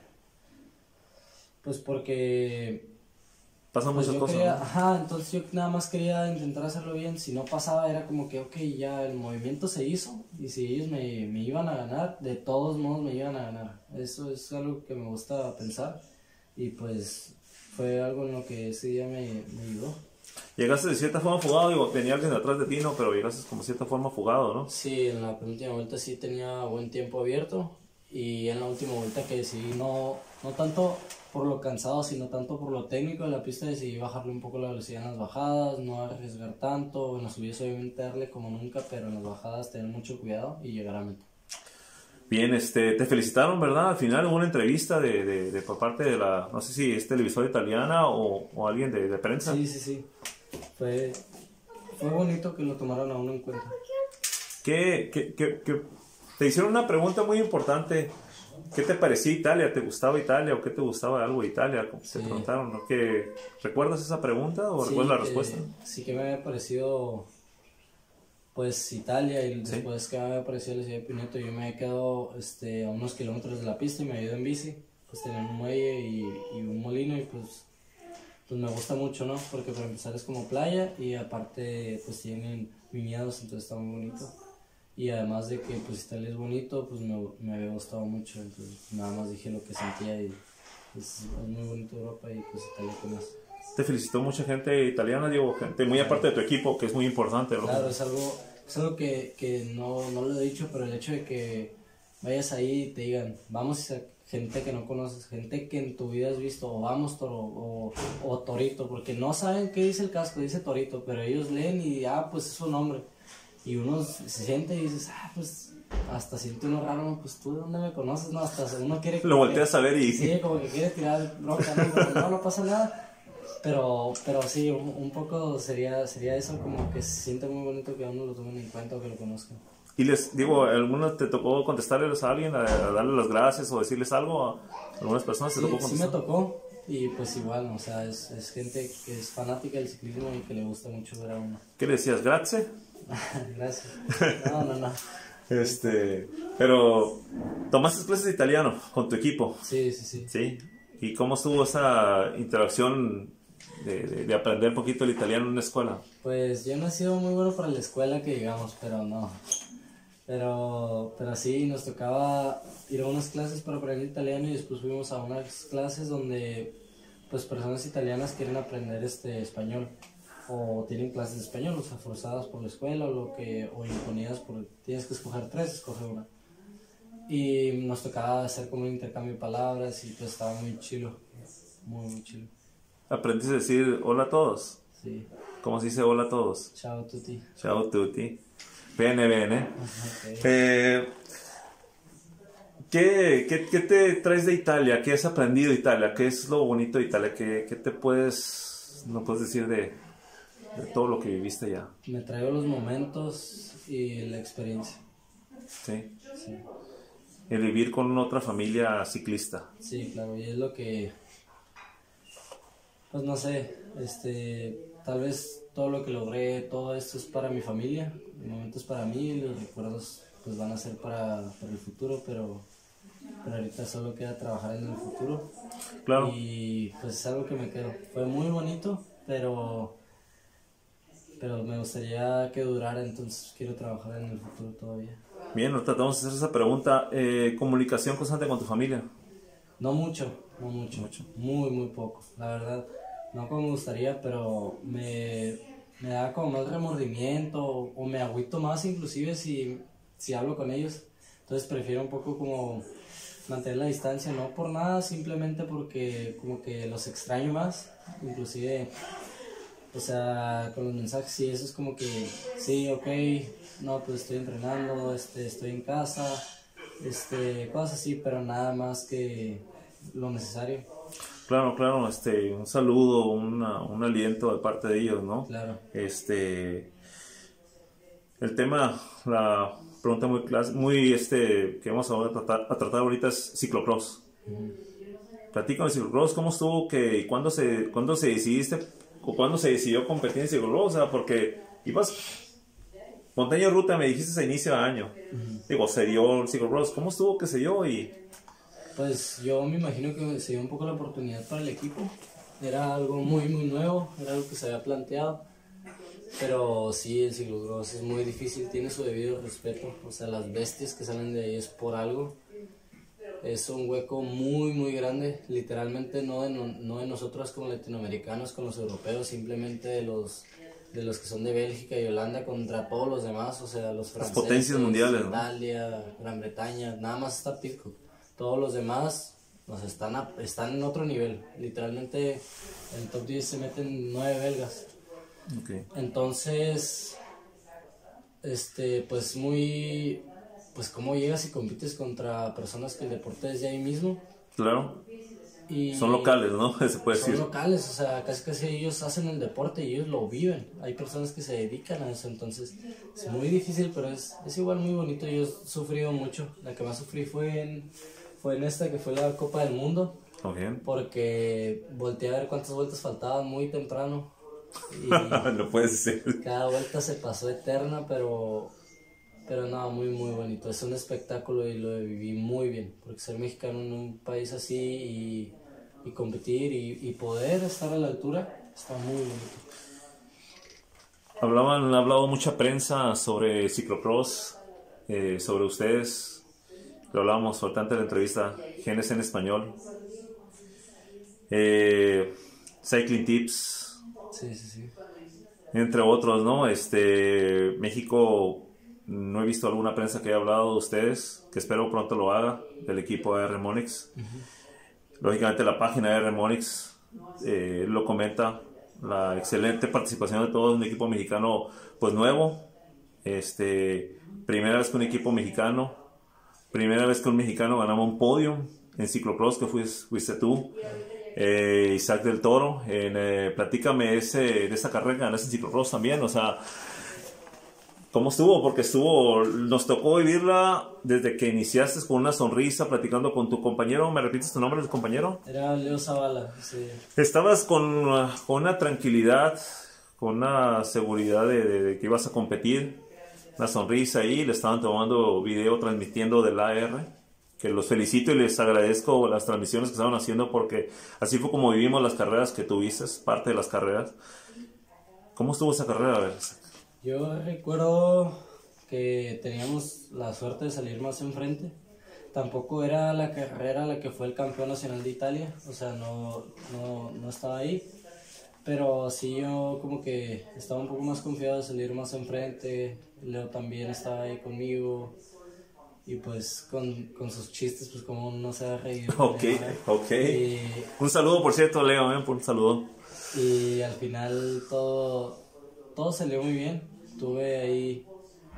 pues porque... Pasan pues muchas cosas, quería, ¿no? Ajá, entonces yo nada más quería intentar hacerlo bien. Si no pasaba era como que, ok, ya el movimiento se hizo y si ellos me iban a ganar, de todos modos me iban a ganar. Eso es algo que me gusta pensar y pues fue algo en lo que ese día me ayudó. Llegaste de cierta forma fugado, digo, tenía alguien detrás de ti, ¿no? Pero llegaste como de cierta forma fugado, ¿no? Sí, en la penúltima vuelta sí tenía buen tiempo abierto y en la última vuelta que decidí no tanto por lo cansado, sino tanto por lo técnico de la pista, decidí bajarle un poco la velocidad en las bajadas, no arriesgar tanto, en las subidas obviamente darle como nunca, pero en las bajadas tener mucho cuidado y llegar a meta. Bien, te felicitaron, ¿verdad? Al final hubo una entrevista por parte de la, no sé si es televisora italiana o alguien de prensa. Sí. Fue bonito que lo tomaran a uno en cuenta. Te hicieron una pregunta muy importante. ¿Qué te parecía Italia? ¿Te gustaba Italia o qué te gustaba algo de Italia? Como te preguntaron, ¿no? ¿Recuerdas esa pregunta o recuerdas la respuesta? Sí que me había parecido pues Italia, y Sí. después que me había parecido la ciudad de Pineto, yo me había quedado a unos kilómetros de la pista y me había ido en bici, pues tenía un muelle y un molino, y pues me gusta mucho, ¿no? Porque para empezar es como playa, y aparte pues tienen viñedos, entonces está muy bonito. Y además de que pues Italia es bonito, pues me había gustado mucho, entonces nada más dije lo que sentía, y pues, es muy bonito Europa, y pues Italia que más. Te felicitó mucha gente italiana, digo, gente muy aparte de tu equipo, que es muy importante, ¿no? Claro, es algo que no lo he dicho, pero el hecho de que vayas ahí y te digan, vamos, a gente que no conoces, gente que en tu vida has visto, o vamos Toro, o Torito, porque no saben qué dice el casco, dice Torito, pero ellos leen y pues es su nombre. Y uno se siente y dices, pues hasta siente uno raro, ¿no? Pues tú de dónde me conoces, ¿no? Hasta uno quiere... Lo volteas a ver y... Sí, como que quiere tirar bronca, ¿no? Pero no pasa nada. Pero sí, un poco sería eso, como que se siente muy bonito que a uno lo tomen en cuenta o que lo conozcan. Y les digo, ¿alguna te tocó contestarles a alguien, a darle las gracias o decirles algo a algunas personas? ¿Te tocó Sí contestar? me tocó, y pues igual, o sea, es gente que es fanática del ciclismo y que le gusta mucho ver a uno. ¿Qué le decías? ¿Grazie? Gracias. No. Pero, ¿tomaste clases de italiano con tu equipo? Sí. Sí. ¿Y cómo estuvo esa interacción de aprender un poquito el italiano en una escuela? Pues yo no he sido muy bueno para la escuela, que digamos, pero no. Pero sí, nos tocaba ir a unas clases para aprender italiano, y después fuimos a unas clases donde pues personas italianas quieren aprender español, o tienen clases de español, o sea, forzadas por la escuela, o imponidas tienes que escoger 3, escoge una. Y nos tocaba hacer como un intercambio de palabras, y pues estaba muy chilo, muy chilo. ¿Aprendiste a decir hola a todos? Sí. ¿Cómo se dice hola a todos? Ciao tutti. Ciao tutti. Bene, bene. Okay. ¿Qué te traes de Italia? ¿Qué has aprendido de Italia? ¿Qué es lo bonito de Italia? ¿Qué no puedes decir de todo lo que viviste allá? Me traigo los momentos y la experiencia. Sí. Sí. El vivir con otra familia ciclista. Sí, claro, y es lo que, pues no sé, tal vez todo lo que logré, todo esto es para mi familia, el momento es para mí, los recuerdos pues van a ser para el futuro, pero ahorita solo queda trabajar en el futuro. Claro. Y pues es algo que me quedo. Fue muy bonito, pero me gustaría que durara, entonces quiero trabajar en el futuro todavía. Bien, nos tratamos de hacer esa pregunta. ¿Comunicación constante con tu familia? No mucho. Muy poco, la verdad. No como me gustaría, pero me da como más remordimiento, o me agüito más inclusive si hablo con ellos. Entonces prefiero un poco como mantener la distancia, no por nada, simplemente porque como que los extraño más, inclusive, o sea, con los mensajes, sí, eso es como que, sí, ok, no, pues estoy entrenando, estoy en casa, cosas así, pero nada más que lo necesario. Claro, un saludo, un aliento de parte de ellos, ¿no? Claro. El tema, la pregunta que vamos a tratar ahorita es ciclocross. Platícame ciclocross, ¿cómo estuvo? ¿Cuándo se decidiste o cuándo se decidió competir en ciclocross? O sea, porque ibas montaña ruta, me dijiste a inicio de año. Digo, se dio el ciclocross, ¿cómo estuvo que se dio? Pues yo me imagino que se dio un poco la oportunidad para el equipo. Era algo muy nuevo, era algo que se había planteado. Pero sí, el ciclocross es muy difícil, tiene su debido respeto. O sea, las bestias que salen de ahí es por algo. Es un hueco muy grande, literalmente no de nosotros como latinoamericanos con los europeos, simplemente de los que son de Bélgica y Holanda contra todos los demás, o sea, los franceses, las potencias mundiales, ¿no? Italia, Gran Bretaña, nada más está Pitcock. Todos los demás están en otro nivel, literalmente en el top 10 se meten 9 belgas. Okay. Entonces, pues cómo llegas y compites contra personas que el deporte es de ahí mismo. Claro. Y son locales, ¿no? Se puede decir. Son locales, o sea, casi ellos hacen el deporte y ellos lo viven. Hay personas que se dedican a eso, entonces es muy difícil, pero es igual muy bonito. Yo he sufrido mucho. La que más sufrí fue fue en esta que fue la Copa del Mundo, Ok. porque volteé a ver cuántas vueltas faltaban muy temprano y No puede ser. cada vuelta se pasó eterna, pero no, muy muy bonito. Es un espectáculo y lo viví muy bien, porque ser mexicano en un país así y competir y poder estar a la altura está muy bonito. Han hablado mucha prensa sobre ciclocross, sobre ustedes. Lo hablábamos bastante en la entrevista, Genes en español. Cycling Tips, Sí, sí, sí. entre otros, ¿no? México, no he visto alguna prensa que haya hablado de ustedes, que espero pronto lo haga, del equipo de R-Monix. Lógicamente la página de R-Monix lo comenta, la excelente participación de todo un equipo mexicano, pues nuevo. Primera vez que un equipo mexicano, primera vez que un mexicano ganamos un podio en ciclocross, que fuiste tú. Isaac del Toro, platícame de esa carrera, ganaste en ciclocross también, o sea, ¿cómo estuvo? Porque nos tocó vivirla desde que iniciaste con una sonrisa, platicando con tu compañero. ¿Me repites tu nombre, el compañero? Era Leo Zavala, sí. Estabas con una tranquilidad, con una seguridad de que ibas a competir, una sonrisa ahí, le estaban tomando video, transmitiendo del AR, que los felicito y les agradezco las transmisiones que estaban haciendo, porque así fue como vivimos las carreras que tuviste, parte de las carreras. ¿Cómo estuvo esa carrera? A ver. Yo recuerdo que teníamos la suerte de salir más enfrente. Tampoco era la carrera la que fue el campeón nacional de Italia, o sea, no estaba ahí. Pero sí, yo como que estaba un poco más confiado de salir más enfrente. Leo también estaba ahí conmigo. Y pues con sus chistes, pues como no se ha reído. Ok. Un saludo, por cierto, Leo, un saludo. Y al final todo salió muy bien. Tuve ahí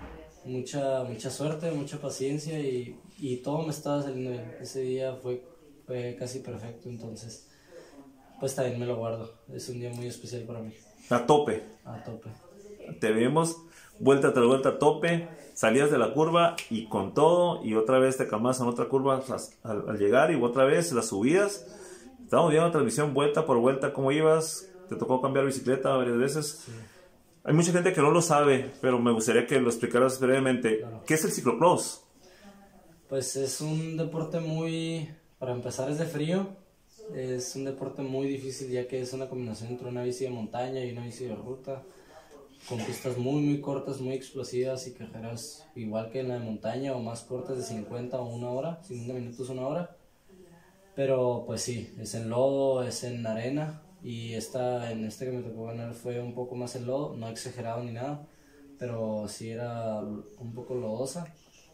mucha suerte, mucha paciencia y todo me estaba saliendo bien. Ese día fue casi perfecto, entonces pues también me lo guardo. Es un día muy especial para mí. A tope. A tope. Te vimos vuelta tras vuelta a tope, salías de la curva y con todo, y otra vez te calmas en otra curva al llegar, y otra vez las subidas. Estábamos viendo la transmisión vuelta por vuelta, cómo ibas, te tocó cambiar bicicleta varias veces. Sí. Hay mucha gente que no lo sabe, pero me gustaría que lo explicaras brevemente. Claro. ¿Qué es el ciclocross? Pues es un deporte para empezar es de frío, es un deporte muy difícil ya que es una combinación entre una bici de montaña y una bici de ruta, con pistas muy cortas, muy explosivas y carreras igual que en la de montaña o más cortas de 50 o 1 hora, 50 minutos, 1 hora. Pero pues sí, es en lodo, es en arena y en este que me tocó ganar fue un poco más en lodo, no exagerado ni nada, pero sí era un poco lodosa.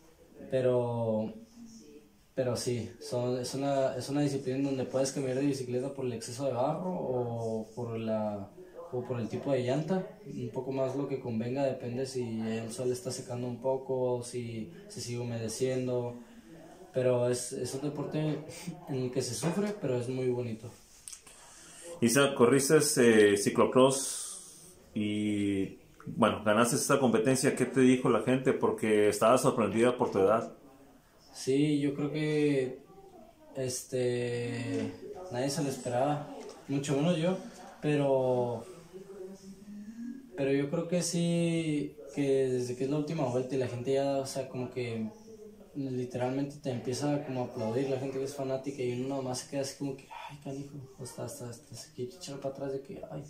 Pero sí, es una disciplina en donde puedes cambiar de bicicleta por el exceso de barro o por el tipo de llanta, un poco más lo que convenga, depende si el sol está secando un poco o si se sigue humedeciendo, pero es un deporte en el que se sufre, pero es muy bonito. Isa, corriste ciclocross y bueno, ganaste esta competencia. ¿Qué te dijo la gente? Porque estaba sorprendida por tu edad. Sí, yo creo que nadie se lo esperaba, mucho menos yo, pero yo creo que sí, que desde que es la última vuelta y la gente ya, o sea, como que literalmente te empieza como a aplaudir la gente que es fanática y uno nomás se queda así como que, ay, canijo, hasta se quiere echar para atrás de que, ay,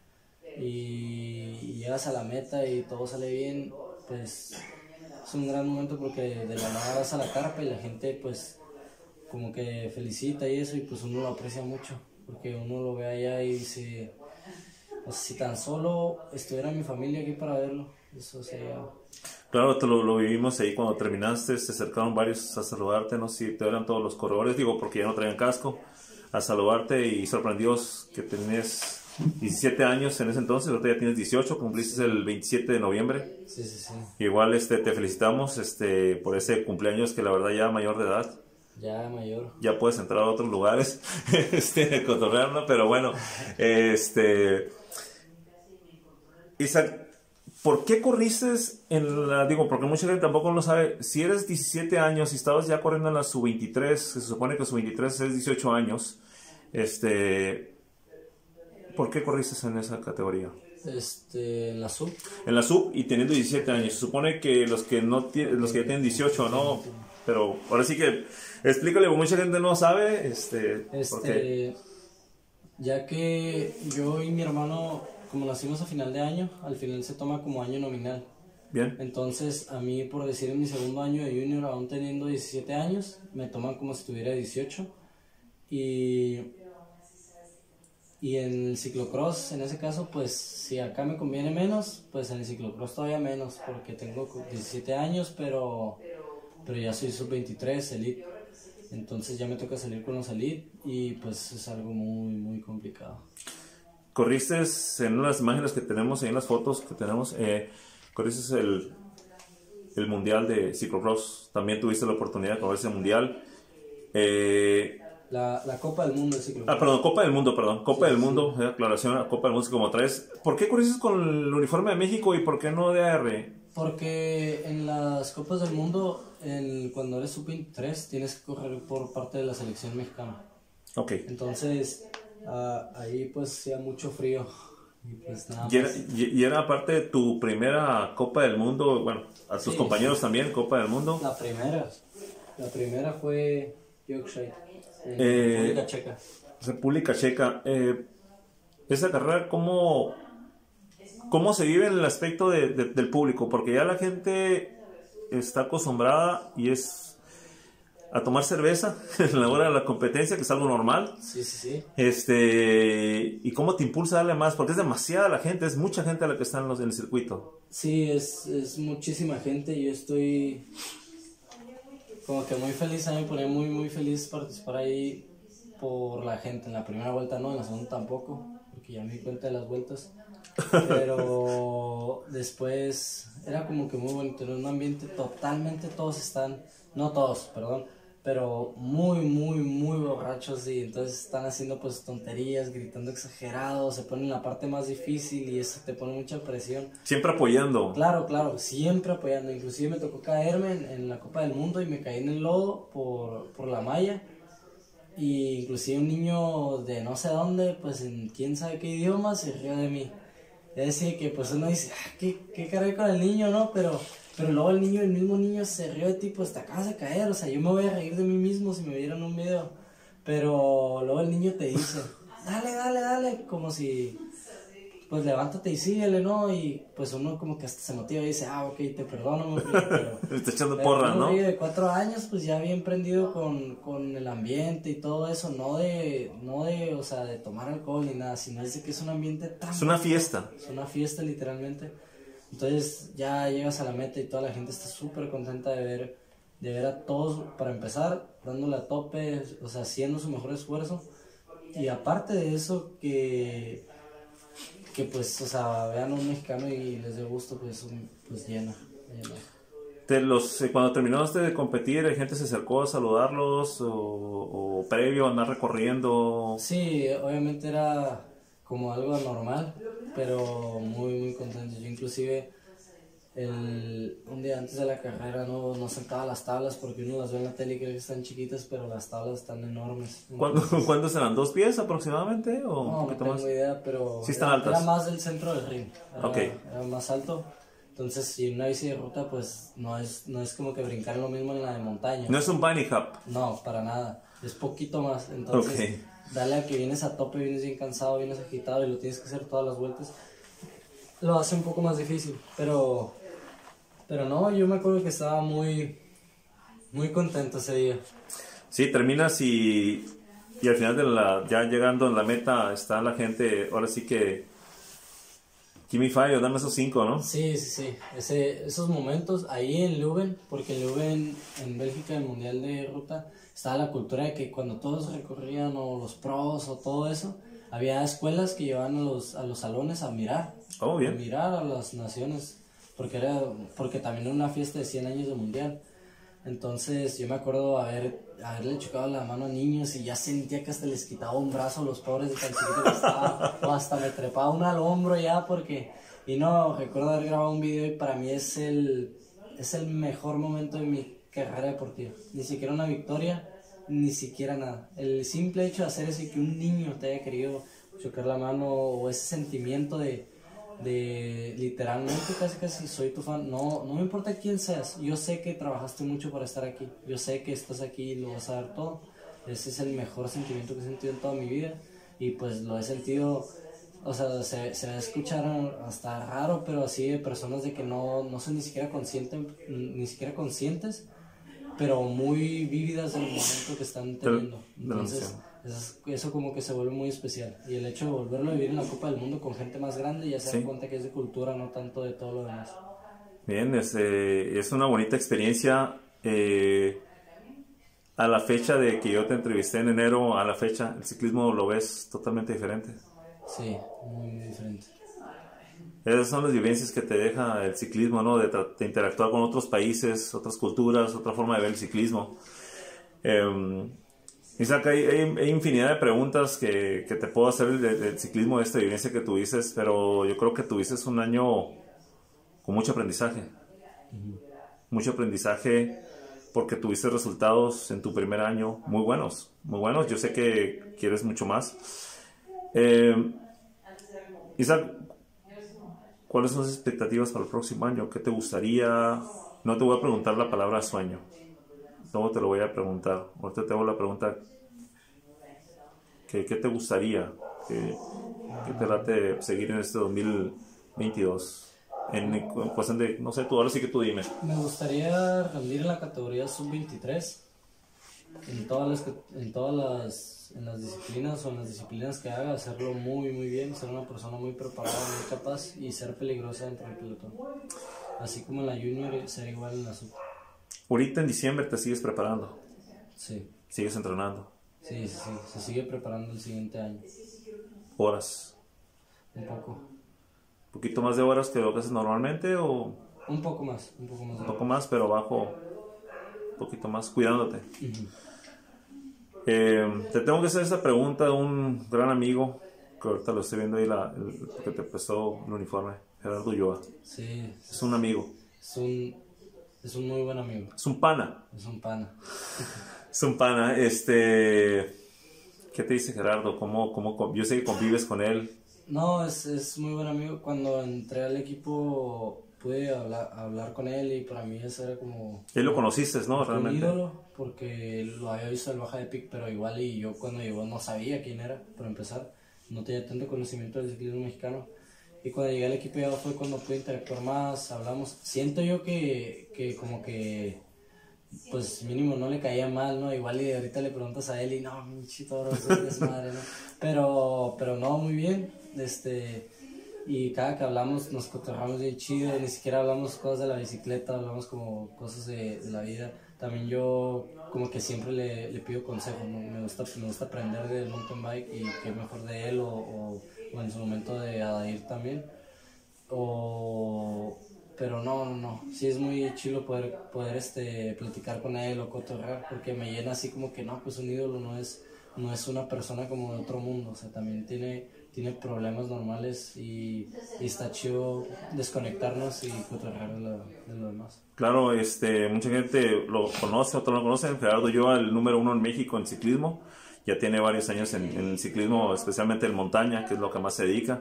y llegas a la meta y todo sale bien, pues es un gran momento porque de la nada vas a la carpa y la gente pues como que felicita y eso y pues uno lo aprecia mucho porque uno lo ve allá y dice, o sea, si tan solo estuviera mi familia aquí para verlo, eso sería... Claro, lo vivimos ahí cuando terminaste, se acercaron varios a saludarte, no sé si te eran todos los corredores, digo porque ya no traían casco, a saludarte y sorprendidos que tenías 17 años en ese entonces, ahorita ya tienes 18, cumpliste el 27 de noviembre. Sí. Igual te felicitamos por ese cumpleaños que la verdad ya mayor de edad. Ya mayor. Ya puedes entrar a otros lugares, cotorrearlo, pero bueno, Isaac, ¿por qué corriste en la, digo, porque mucha gente tampoco lo sabe, si eres 17 años y estabas ya corriendo en la sub-23, se supone que sub-23 es 18 años, ¿por qué corriste en esa categoría? En la sub. En la sub y teniendo 17 años, se supone que los que no los que ya tienen 18, ¿no? Pero ahora sí que explícale, porque mucha gente no sabe, ¿por qué? Ya que yo y mi hermano, como nacimos a final de año, al final se toma como año nominal. Bien. Entonces, a mí, por decir, en mi segundo año de junior, aún teniendo 17 años, me toman como si tuviera 18. Y en el ciclocross, en ese caso, pues si acá me conviene menos, pues en el ciclocross todavía menos, porque tengo 17 años, pero ya soy sub-23, elite. Entonces ya me toca salir con los elite y pues es algo muy, muy complicado. Corriste en unas imágenes que tenemos, en las fotos que tenemos, corriste el mundial de ciclocross. También tuviste la oportunidad de correr ese mundial. La Copa del Mundo de ciclocross. Perdón, Copa del Mundo, perdón. Copa Sí, del sí. Mundo, aclaración, Copa del Mundo como traes. ¿Por qué corriste con el uniforme de México y por qué no de AR? Porque en las Copas del Mundo, cuando eres sub-23, tienes que correr por parte de la selección mexicana. Ok. Entonces, ahí pues hacía mucho frío. Y pues nada ¿Y más. era parte de tu primera Copa del Mundo? Bueno, a tus Sí, compañeros sí. también, Copa del Mundo. La primera fue Yorkshire, en República Checa. República Checa. Esa carrera, ¿cómo se vive en el aspecto del público? Porque ya la gente está acostumbrada y es a tomar cerveza en la hora de la competencia, que es algo normal. Sí, sí, sí. ¿Y cómo te impulsa a darle más? Porque es demasiada la gente, es mucha gente la que está en el circuito. Sí, es muchísima gente. Yo estoy como que muy feliz, a mí me ponía muy, muy feliz participar ahí por la gente. En la primera vuelta no, en la segunda tampoco, porque ya me di cuenta de las vueltas. Pero después era como que muy bonito, era un ambiente totalmente, todos están, no todos, perdón, pero muy, muy, muy borrachos y entonces están haciendo pues tonterías, gritando exagerados, se ponen en la parte más difícil y eso te pone mucha presión. Siempre apoyando. Claro, siempre apoyando, inclusive me tocó caerme en la Copa del Mundo y me caí en el lodo por la malla. Y inclusive un niño de no sé dónde, pues en quién sabe qué idioma, se rió de mí. Es decir, que pues uno dice, qué caray con el niño, ¿no? Pero luego el mismo niño se rió de ti, pues te acabas de caer, o sea, yo me voy a reír de mí mismo si me vieran un video. Pero luego el niño te dice, dale, como si, pues levántate y síguele, ¿no? Y pues uno como que hasta se motiva y dice, ok, te perdono, pero Está echando porra, ¿no? Un niño de 4 años, pues ya bien prendido con el ambiente y todo eso, no de, o sea, de tomar alcohol ni nada, sino es de que es un ambiente tan... Es una fiesta. Es una fiesta, literalmente. Entonces ya llegas a la meta y toda la gente está súper contenta de ver a todos, para empezar, dándole a tope, o sea, haciendo su mejor esfuerzo. Y aparte de eso, que pues, o sea, vean a un mexicano y les dé gusto, pues llena. Cuando terminaste de competir, ¿la gente se acercó a saludarlos o previo a andar recorriendo? Sí, obviamente era como algo anormal, pero muy, muy contento. Yo inclusive un día antes de la carrera no sentaba las tablas porque uno las ve en la tele y cree que están chiquitas, pero las tablas están enormes. ¿Cuántos eran? ¿2 pies aproximadamente? ¿O un poquito no más? tengo idea, pero Sí están altas. Era más del centro del ring, Okay. Era más alto. Entonces, si una bici de ruta, pues no es como que brincar lo mismo en la de montaña. No es un bunny hop. No, para nada. Es poquito más. Entonces, dale a que vienes a tope, vienes bien cansado, vienes agitado y lo tienes que hacer todas las vueltas. Lo hace un poco más difícil, pero no, yo me acuerdo que estaba muy, muy contento ese día. Sí, terminas y al final ya llegando en la meta está la gente, ahora sí que give me 5 o dame esos 5, ¿no? Sí. Esos momentos ahí en Leuven, porque en Leuven, en Bélgica, el mundial de ruta, estaba la cultura de que cuando todos recorrían o los pros o todo eso, había escuelas que llevaban a los salones a mirar. Oh, bien. A mirar a las naciones, porque también era una fiesta de 100 años de mundial. Entonces yo me acuerdo haberle chocado la mano a niños y ya sentía que hasta les quitaba un brazo a los pobres de tan chiquito que estaba, o hasta me trepaba uno al hombro ya porque... Y no, recuerdo haber grabado un video y para mí es el mejor momento de mi carrera deportiva. Ni siquiera una victoria, ni siquiera nada. El simple hecho de hacer eso y que un niño te haya querido chocar la mano o ese sentimiento de literalmente casi soy tu fan, no me importa quién seas, yo sé que trabajaste mucho para estar aquí, yo sé que estás aquí y lo vas a dar todo. Ese es el mejor sentimiento que he sentido en toda mi vida y pues lo he sentido, o sea, se va a escuchar hasta raro, pero así de personas de que no son ni siquiera conscientes, pero muy vívidas del momento que están teniendo. Entonces eso como que se vuelve muy especial. Y el hecho de volverlo a vivir en la Copa del Mundo con gente más grande, ya se dan cuenta que es de cultura, no tanto de todo lo demás. Bien, es una bonita experiencia. A la fecha de que yo te entrevisté en enero, a la fecha, el ciclismo lo ves totalmente diferente. Sí, muy diferente. Esas son las vivencias que te deja el ciclismo, ¿no? De interactuar con otros países, otras culturas, otra forma de ver el ciclismo. Isaac, hay infinidad de preguntas que te puedo hacer del ciclismo, de esta vivencia que tuviste, pero yo creo que tuviste un año con mucho aprendizaje. Mucho aprendizaje porque tuviste resultados en tu primer año muy buenos, muy buenos. Yo sé que quieres mucho más. Isaac, ¿cuáles son las expectativas para el próximo año? ¿Qué te gustaría? No te voy a preguntar la palabra sueño. Luego te lo voy a preguntar. Ahorita te hago la pregunta. ¿Qué te gustaría? ¿Qué te late seguir en este 2022? En cuestión de, no sé, tú ahora sí que tú dime. Me gustaría rendir en la categoría sub-23. En las disciplinas o en las disciplinas que haga, hacerlo muy bien, ser una persona muy preparada, muy capaz y ser peligrosa dentro del pelotón. Así como en la junior, ser igual en la sub. Ahorita en diciembre te sigues preparando. Sí. ¿Sigues entrenando? Sí, se sigue preparando el siguiente año. ¿Horas? Un poco. ¿Un poquito más de horas que lo que haces normalmente o...? Un poco más. Un poco más, pero bajo un poquito más, cuidándote. Te tengo que hacer esta pregunta de un gran amigo, que ahorita lo estoy viendo ahí, que te prestó el uniforme, Gerardo Ulloa. Sí. Es un amigo. Es un muy buen amigo. Es un pana. Es un pana. Es un pana. ¿Qué te dice Gerardo? Yo sé que convives con él. No, es muy buen amigo. Cuando entré al equipo pude hablar con él y para mí eso era como... Él lo conociste, ¿no? Realmente. Un ídolo, porque lo había visto en Baja de Pic, pero igual y yo cuando llegó no sabía quién era, para empezar. No tenía tanto conocimiento del ciclismo mexicano. Y cuando llegué al equipo ya fue cuando pude interactuar más, hablamos. Siento yo que como que, pues mínimo no le caía mal, ¿no? Igual y ahorita le preguntas a él y no, mi chito, es desmadre, ¿no? Pero no, muy bien. Y cada que hablamos nos cotorramos bien chido, ni siquiera hablamos cosas de la bicicleta, hablamos como cosas de la vida. También yo como que siempre le pido consejos, ¿no? Me gusta aprender del mountain bike y qué mejor de él o en su momento de Adair también. Pero no, sí es muy chido poder platicar con él o cotorrear, porque me llena así como que no, pues un ídolo no es una persona como de otro mundo, o sea, también tiene problemas normales y está chido desconectarnos y cotorrear de lo demás. Claro, mucha gente lo conoce, otros no lo conocen. Gerardo Ulloa, el número 1 en México en ciclismo, ya tiene varios años en el ciclismo, especialmente en montaña, que es lo que más se dedica.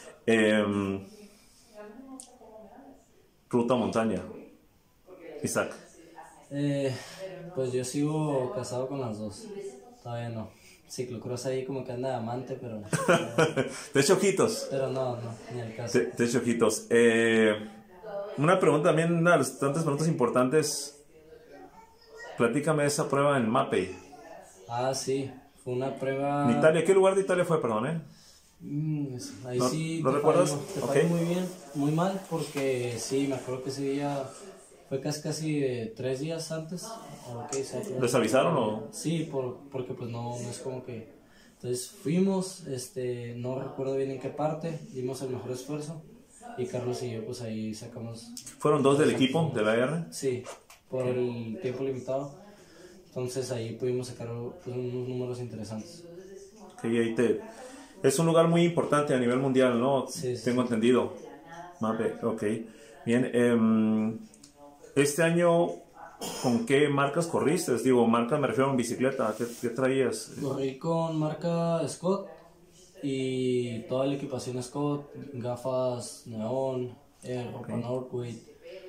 Ruta o montaña, Isaac. Pues yo sigo casado con las dos, todavía no. Ciclocross ahí como que anda de amante, pero... Te echo ojitos. Pero no, ni el caso. Te echo ojitos. Una pregunta también, una de las tantas preguntas importantes. Platícame de esa prueba en MAPEI. Ah, sí, fue una prueba... ¿En Italia? ¿Qué lugar de Italia fue, perdón, Ahí ¿No, sí ¿no recuerdas? te falló muy bien, muy mal, porque sí, me acuerdo que ese día fue casi de 3 días antes. ¿Les avisaron o...? Sí, porque pues no es como que... Entonces fuimos, no recuerdo bien en qué parte, dimos el mejor esfuerzo y Carlos y yo pues ahí sacamos... ¿Fueron 2 del equipo de la R? Sí, por el tiempo limitado. Entonces ahí pudimos sacar pues, unos números interesantes. Okay, es un lugar muy importante a nivel mundial, ¿no? Sí, sí. Tengo entendido. Mape, ok. Bien, este año, ¿con qué marcas corriste? Digo, marcas me refiero a bicicleta, ¿qué traías? Corrí con marca Scott y toda la equipación Scott, gafas neón, ropa Northway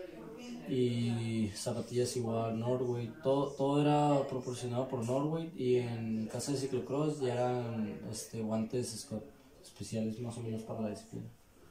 y zapatillas igual Northway, todo era proporcionado por Northway y en casa de ciclocross ya eran guantes Scott especiales más o menos para la disciplina.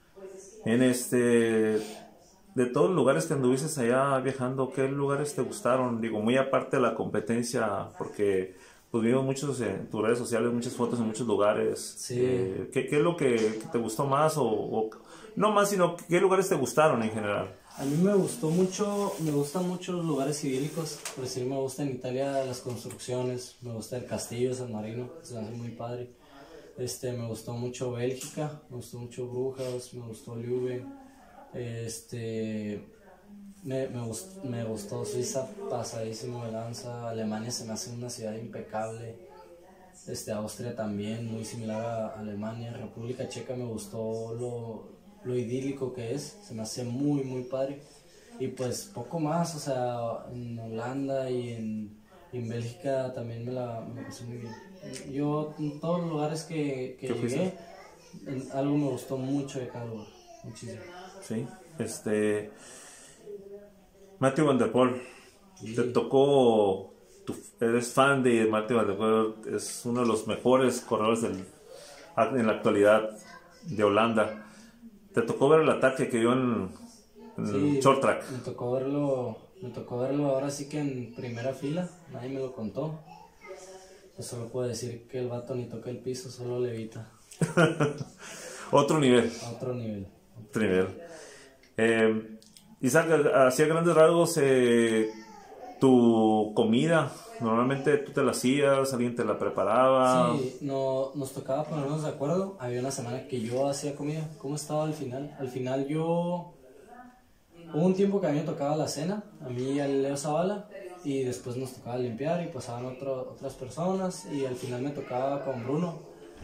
De todos los lugares que anduviste allá viajando, ¿qué lugares te gustaron? Digo, muy aparte de la competencia, porque pues vimos muchos en tus redes sociales, muchas fotos en muchos lugares. Sí. ¿Qué es lo que te gustó más? No más, sino ¿qué lugares te gustaron en general? A mí me gustan mucho los lugares idílicos, por decir, me gusta en Italia las construcciones, me gusta el castillo de San Marino, se me hace muy padre. Me gustó mucho Bélgica, me gustó mucho Brujas, me gustó Leuven, me gustó Suiza, pasadísimo de lanza. Alemania se me hace una ciudad impecable, Austria también, muy similar a Alemania. República Checa me gustó lo idílico que es, se me hace muy muy padre. Y pues poco más, o sea, en Holanda y en Bélgica también me la pasé muy bien. Yo en todos los lugares que llegué, algo me gustó mucho de cada lugar, muchísimo. Sí, Mathieu Van der Poel, sí. Te tocó, eres fan de Mathieu Van der Poel, es uno de los mejores corredores en la actualidad de Holanda. Te tocó ver el ataque que dio en sí, short track. Me tocó verlo ahora sí que en primera fila, nadie me lo contó. Yo solo puedo decir que el vato ni toca el piso, solo levita. Otro nivel. Otro nivel. Isaac, hacía grandes rasgos tu comida. Normalmente tú te la hacías, alguien te la preparaba. Sí, nos tocaba ponernos de acuerdo. Había una semana que yo hacía comida. ¿Cómo estaba al final? Al final hubo un tiempo que a mí me tocaba la cena, a mí y a Leo Zavala, y después nos tocaba limpiar y pasaban otras personas, y al final me tocaba con Bruno.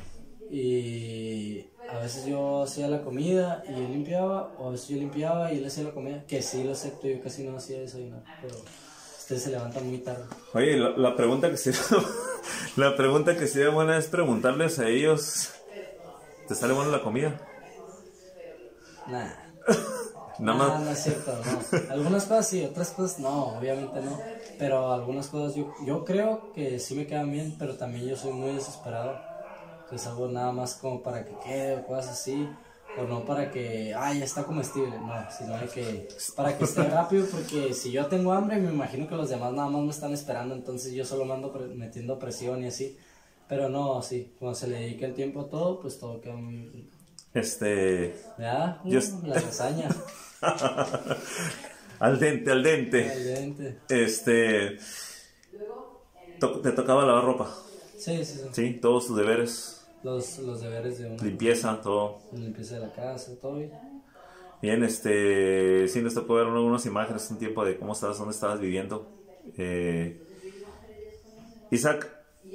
Y a veces yo hacía la comida y él limpiaba, o a veces yo limpiaba y él hacía la comida, que sí lo acepto, yo casi no hacía desayunar, pero usted se levanta muy tarde. Oye, la pregunta que sería buena es preguntarles a ellos, ¿te sale buena la comida? Nah. Nada más. No es cierto, no. Algunas cosas sí, otras cosas no, obviamente no, pero algunas cosas yo creo que sí me quedan bien, pero también yo soy muy desesperado. Entonces hago nada más como para que quede o cosas así, o no para que, ya está comestible, no, sino de que para que esté rápido, porque si yo tengo hambre me imagino que los demás nada más me están esperando, entonces yo solo me ando metiendo presión y así, pero no, sí, cuando se le dedica el tiempo a todo, pues todo queda muy rico. ¿Ya? La lasaña. Al dente. ¿Te tocaba lavar ropa? Sí. Sí, todos tus deberes. Los deberes de uno. Limpieza, todo. Limpieza de la casa, todo bien. Bien, sí les tocó ver algunas imágenes un tiempo de dónde estabas viviendo. Isaac,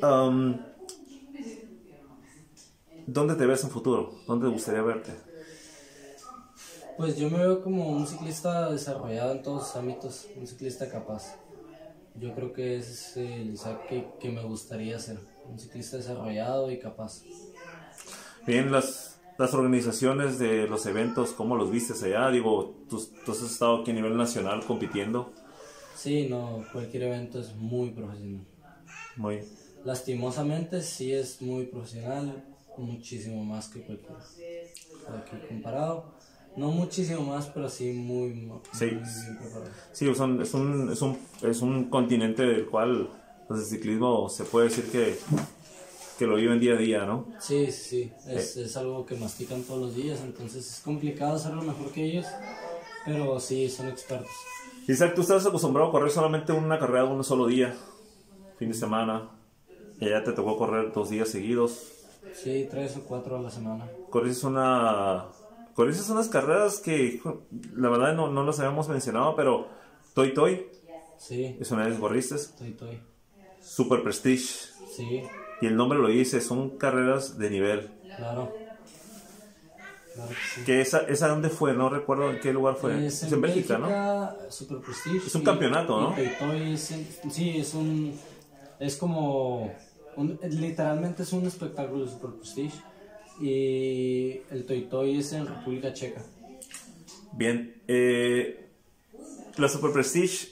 ¿dónde te ves en futuro? ¿Dónde te gustaría verte? Pues yo me veo como un ciclista desarrollado en todos sus ámbitos, un ciclista capaz. Yo creo que ese es el Isaac que me gustaría ser, un ciclista desarrollado y capaz. Bien, las organizaciones de los eventos, ¿cómo los vistes allá? Digo, tú has estado aquí a nivel nacional compitiendo. Sí, no, cualquier evento es muy profesional. Muy. Lastimosamente sí es muy profesional, muchísimo más que cualquiera. Aquí comparado. No muchísimo más, pero sí muy bien preparado. Sí, es un continente del cual pues, el ciclismo se puede decir que lo viven día a día, ¿no? Sí. Es algo que mastican todos los días, entonces es complicado hacerlo mejor que ellos, pero sí, son expertos. Isaac, tú estás acostumbrado a correr solamente una carrera de un solo día, fin de semana, y ya te tocó correr 2 días seguidos. Sí, 3 o 4 a la semana. Corres unas carreras que la verdad no las habíamos mencionado, pero Toy Toy, Sí. Es una vez corriste. Toy. Super Prestige. Sí. Y el nombre lo dice, son carreras de nivel. Claro. Claro que sí. Que esa dónde fue, no recuerdo en qué lugar fue. Es en Bélgica, ¿no? Super Prestige. Es un campeonato, ¿no? Toy sí, es como, literalmente es un espectáculo de Super Prestige. Y el Toy es en República Checa. Bien. La Super Prestige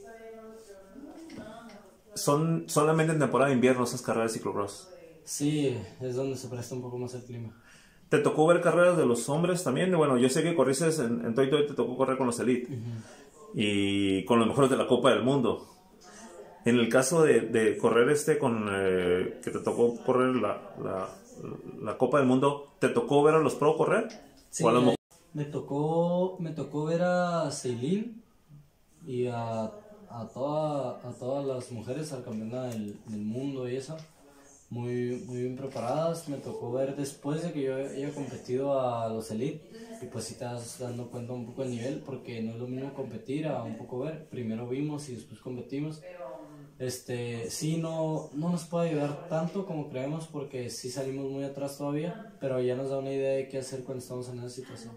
son solamente en temporada de invierno esas carreras de ciclocross. Sí, es donde se presta un poco más el clima. ¿Te tocó ver carreras de los hombres también? Bueno, yo sé que corriste en Toy Toy, te tocó correr con los Elite. Y con los mejores de la Copa del Mundo. En el caso de correr con que te tocó correr la Copa del Mundo, ¿te tocó ver a los pro correr? Sí, ¿O a lo mejor? me tocó ver a Celine y a todas las mujeres al campeonato del mundo y eso, muy bien preparadas. Me tocó ver después de que yo haya competido a los Elite, y pues sí te vas dando cuenta un poco del nivel, porque no es lo mismo competir a un poco ver. Primero vimos y después competimos. Sí, no nos puede ayudar tanto como creemos, porque sí salimos muy atrás todavía, pero ya nos da una idea de qué hacer cuando estamos en esa situación.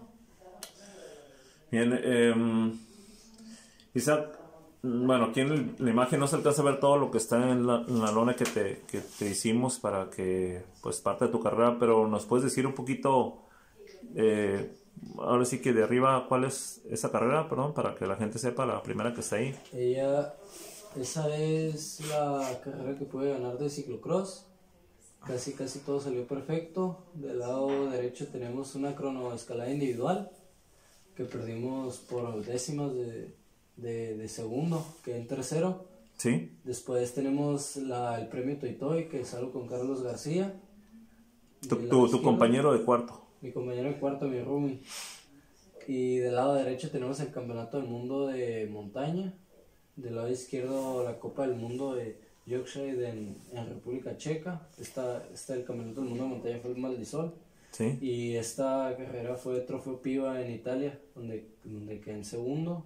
Bien, Isaac, bueno, aquí en la imagen no se alcanza a ver todo lo que está en la lona que te hicimos para que, pues, parte de tu carrera, pero nos puedes decir un poquito, ahora sí que de arriba, ¿cuál es esa carrera? Perdón, para que la gente sepa, la primera que está ahí. Esa es la carrera que pude ganar de ciclocross. Casi todo salió perfecto. Del lado derecho tenemos una cronoescalada individual que perdimos por décimas de segundo, quedé en tercero. Sí. Después tenemos el premio Toy Toy, que salgo con Carlos García. Tu compañero de cuarto. Mi compañero de cuarto, mi roomie. Y del lado derecho tenemos el Campeonato del Mundo de Montaña. Del lado izquierdo la Copa del Mundo de Yorkshire en República Checa. El Campeonato del Mundo de Montaña fue el Maldisol. Sí. Y esta carrera fue Trofeo Piva en Italia, donde quedé en segundo.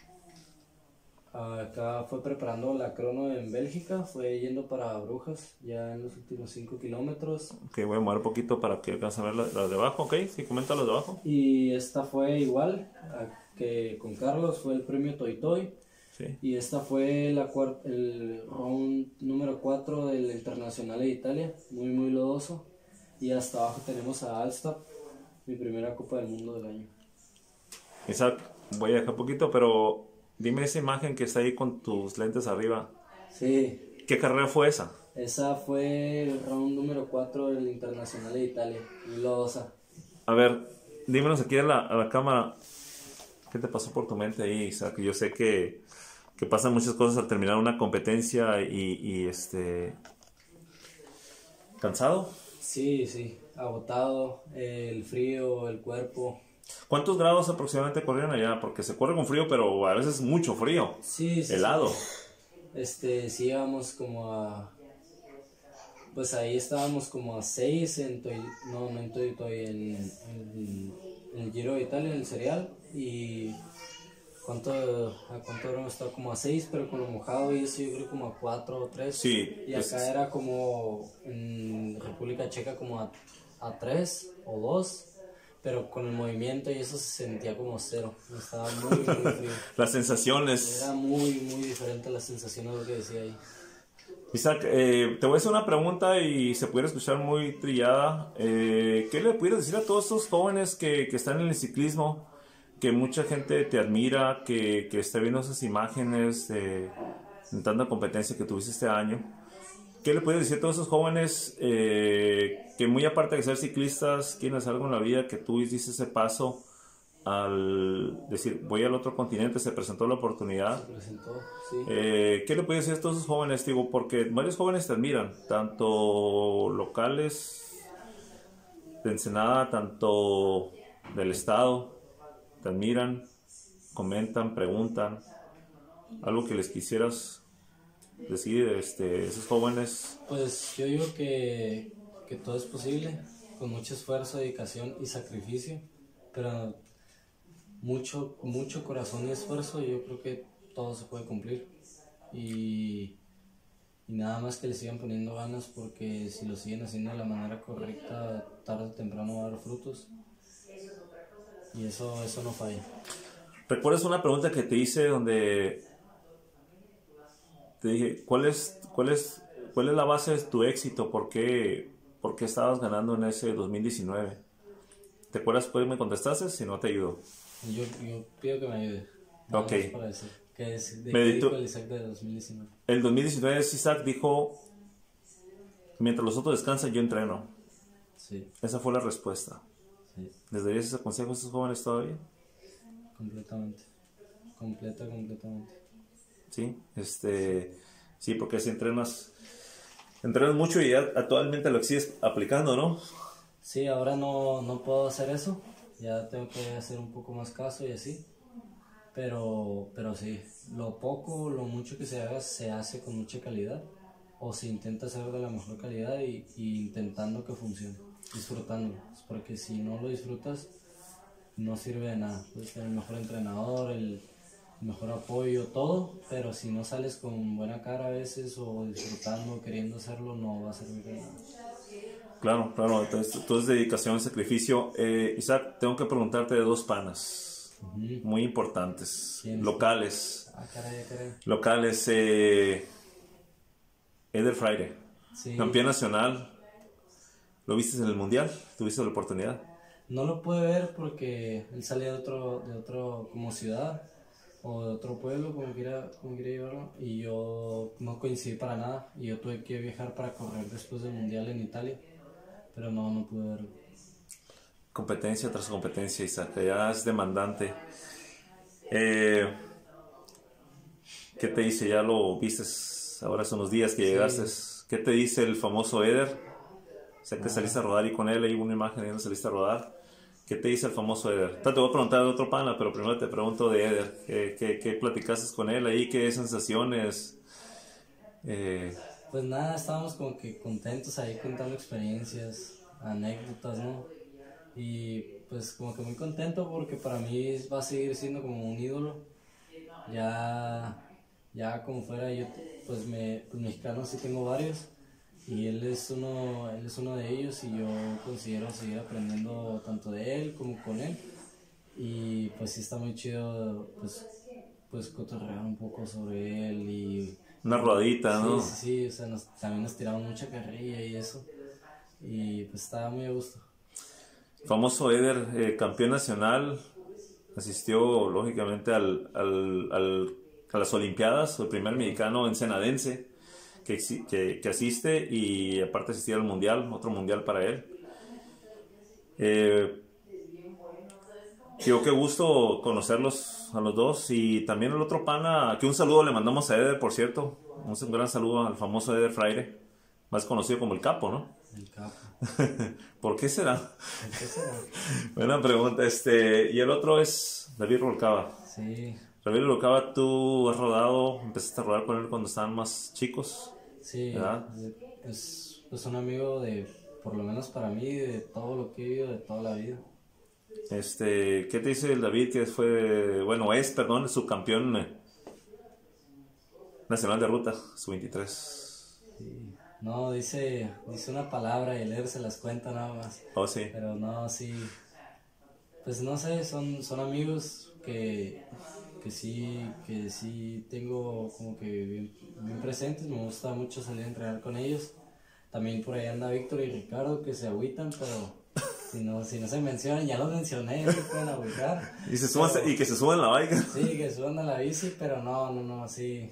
Acá fue preparando la crono en Bélgica, fue yendo para Brujas ya en los últimos 5 kilómetros. Ok, voy a mover un poquito para que alcance a ver las de abajo, ok, sí, comenta las de abajo. Y esta fue igual que con Carlos, fue el premio Toy Toy. Sí. Y esta fue el round número 4 del Internacional de Italia, muy lodoso. Y hasta abajo tenemos a Alstom, mi primera Copa del Mundo del año. Isaac, voy a dejar un poquito, pero dime esa imagen que está ahí con tus lentes arriba. Sí. ¿Qué carrera fue esa? Esa fue el round número 4 del Internacional de Italia, muy lodosa. A ver, dímenos aquí a la cámara, ¿qué te pasó por tu mente ahí, Isaac? Yo sé que pasan muchas cosas al terminar una competencia y ¿cansado? Sí, agotado, el frío, el cuerpo. ¿Cuántos grados aproximadamente corrieron allá? Porque se corre con frío, pero a veces mucho frío. Sí. Helado. Sí íbamos como a... Pues ahí estábamos como a 6 en el Giro de Italia, en el Serial. Y ¿a cuánto habríamos estado? Como a 6, pero con lo mojado y eso yo creo como a 4 o 3. Sí. Y acá era como en República Checa como a 3 o 2. Pero con el movimiento y eso se sentía como 0. Estaba muy frío. Las sensaciones. Era muy diferente la sensación de lo que decía ahí. Isaac, te voy a hacer una pregunta y se pudiera escuchar muy trillada. ¿Qué le pudieras decir a todos estos jóvenes que están en el ciclismo? Que mucha gente te admira, que está viendo esas imágenes de tanta competencia que tuviste este año. ¿Qué le puedes decir a todos esos jóvenes que muy aparte de ser ciclistas, quieren hacer algo en la vida, que tú hiciste ese paso al decir, voy al otro continente, se presentó la oportunidad? Se presentó, sí. ¿Qué le puedes decir a todos esos jóvenes? Digo, porque varios jóvenes te admiran, tanto locales de Ensenada, tanto del estado, te admiran, comentan, preguntan. Algo que les quisieras decir, esos jóvenes. Pues yo digo que todo es posible, con mucho esfuerzo, dedicación y sacrificio, pero mucho corazón y esfuerzo, y yo creo que todo se puede cumplir. y nada más que le sigan poniendo ganas, porque si lo siguen haciendo de la manera correcta, tarde o temprano va a dar frutos, y eso no falla. ¿Recuerdas una pregunta que te hice donde te dije, ¿cuál es la base de tu éxito? ¿Por qué estabas ganando en ese 2019? ¿Te acuerdas cuál me contestaste? Si no, te ayudo. Yo pido que me ayude. Ok. Para decir, ¿qué es, de Me qué dijo, dijo el Isaac de 2019? el 2019 Isaac dijo, mientras los otros descansan, yo entreno. Sí, Esa fue la respuesta. sí, ¿Les darías ese consejo a estos jóvenes todavía? completamente. Completamente. Sí, sí, porque si entrenas mucho y ya actualmente lo sigues aplicando, ¿no? Sí, ahora no puedo hacer eso. Ya tengo que hacer un poco más caso y así. Pero sí, lo poco, lo mucho que se haga, se hace con mucha calidad. O se intenta hacer de la mejor calidad y intentando que funcione. Disfrutándolo. Porque si no lo disfrutas, no sirve de nada. Puedes tener el mejor entrenador, el mejor apoyo, todo, pero si no sales con buena cara a veces o disfrutando, queriendo hacerlo, no va a servir de nada. Claro, claro, entonces todo es dedicación, sacrificio. Isaac, tengo que preguntarte de dos panas muy importantes, ¿Quién? locales. Caray. Locales, Eder Fraire, Sí. campeón nacional. ¿Lo viste en el mundial? ¿Tuviste la oportunidad? No lo pude ver porque él salía de otro como ciudad o de otro pueblo, como quiera llevarlo, y yo no coincidí para nada, y yo tuve que viajar para correr después del mundial en Italia, pero no pude verlo. Competencia tras competencia, Isaac, ya es demandante. Eh, ¿Qué te dice? Ya lo viste ahora son los días que llegaste. ¿Qué te dice el famoso Eder? Sé que saliste a rodar y con él hay una imagen de donde saliste a rodar. ¿Qué te dice el famoso Eder? Te voy a preguntar de otro pana, pero primero te pregunto de Eder. ¿Qué platicaste con él ahí? ¿Qué sensaciones? Pues nada, estábamos como que contentos ahí contando experiencias, anécdotas, ¿no? Y pues como que muy contento porque para mí va a seguir siendo como un ídolo. Ya como fuera, yo pues mexicanos sí tengo varios y él es uno de ellos, y yo considero seguir aprendiendo tanto de él como con él, y pues sí está muy chido pues cotorrear un poco sobre él y Una rodadita, sí, ¿no? sí, o sea, también nos tiramos mucha carrilla y eso, y pues estaba muy a gusto. Famoso Eder, campeón nacional, asistió lógicamente a las Olimpiadas, el primer mexicano ensenadense que asiste, y aparte asistía al mundial, otro mundial para él. Digo, qué gusto conocerlos a los dos, y también el otro pana, que un saludo le mandamos a Eder, por cierto, un gran saludo al famoso Eder Fraire, más conocido como el Capo, ¿no? El capo. ¿Por qué será? ¿Por qué será? Buena pregunta. Y el otro es David Rubalcaba. Sí, David Rubalcaba, tú has rodado, empezaste a rodar con él cuando estaban más chicos, sí, ¿verdad? es un amigo de, por lo menos para mí, de todo lo que he vivido, de toda la vida. ¿Qué te dice el David, que es subcampeón nacional de ruta, sub-23? Sí. No, dice una palabra y el leer se las cuenta nada más. Oh, sí. Pero no, sí, pues no sé, son amigos que sí tengo como que bien presentes. Me gusta mucho salir a entrenar con ellos. También por ahí anda Víctor y Ricardo, que se agüitan, pero si no se mencionan, ya los mencioné, se pueden agüitar. Y que se suban la bike. Sí, que suban a la bici, pero no, sí,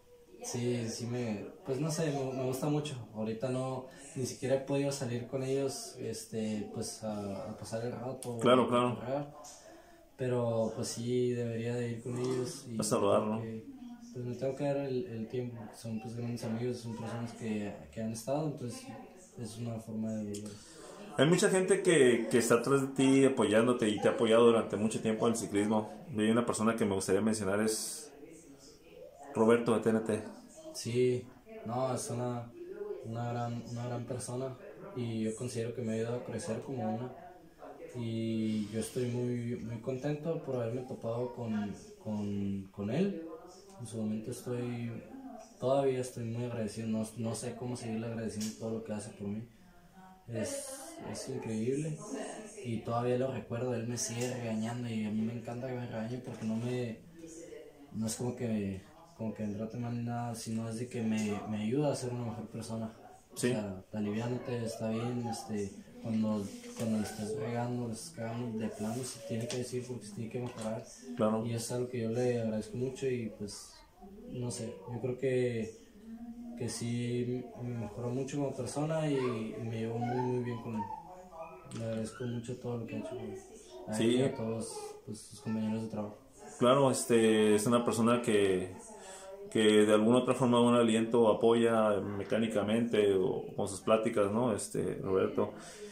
pues no sé, me gusta mucho. Ahorita ni siquiera he podido salir con ellos, pues a pasar el rato. Claro. A correr, pero pues sí, debería de ir con ellos. Y A saludar, ¿no? pues me tengo que dar el tiempo. Son pues grandes amigos, son personas que han estado, entonces es una forma de vivir. Hay mucha gente que está atrás de ti apoyándote y te ha apoyado durante mucho tiempo en el ciclismo. Y hay una persona que me gustaría mencionar, es Roberto de TNT. Sí, no, es una gran persona, y yo considero que me ha ayudado a crecer como una. Y yo estoy muy contento por haberme topado con él. En su momento estoy todavía estoy muy agradecido, no sé cómo seguirle agradeciendo todo lo que hace por mí. Es increíble y todavía lo recuerdo, él me sigue regañando y a mí me encanta que me regañe porque no es como que me trate mal ni nada, sino es de que me ayuda a ser una mejor persona. Sí. O sea, aliviánate, está bien, cuando le estés regando, le estás cagando, de plano se tiene que decir porque se tiene que mejorar. Claro. Y es algo que yo le agradezco mucho y pues, no sé, yo creo que sí me mejoró mucho como persona y me llevo muy bien con él. Le agradezco mucho todo lo que ha hecho a él y a todos pues, sus compañeros de trabajo. Claro, es una persona que de alguna otra forma un aliento apoya mecánicamente o con sus pláticas, ¿no? Roberto.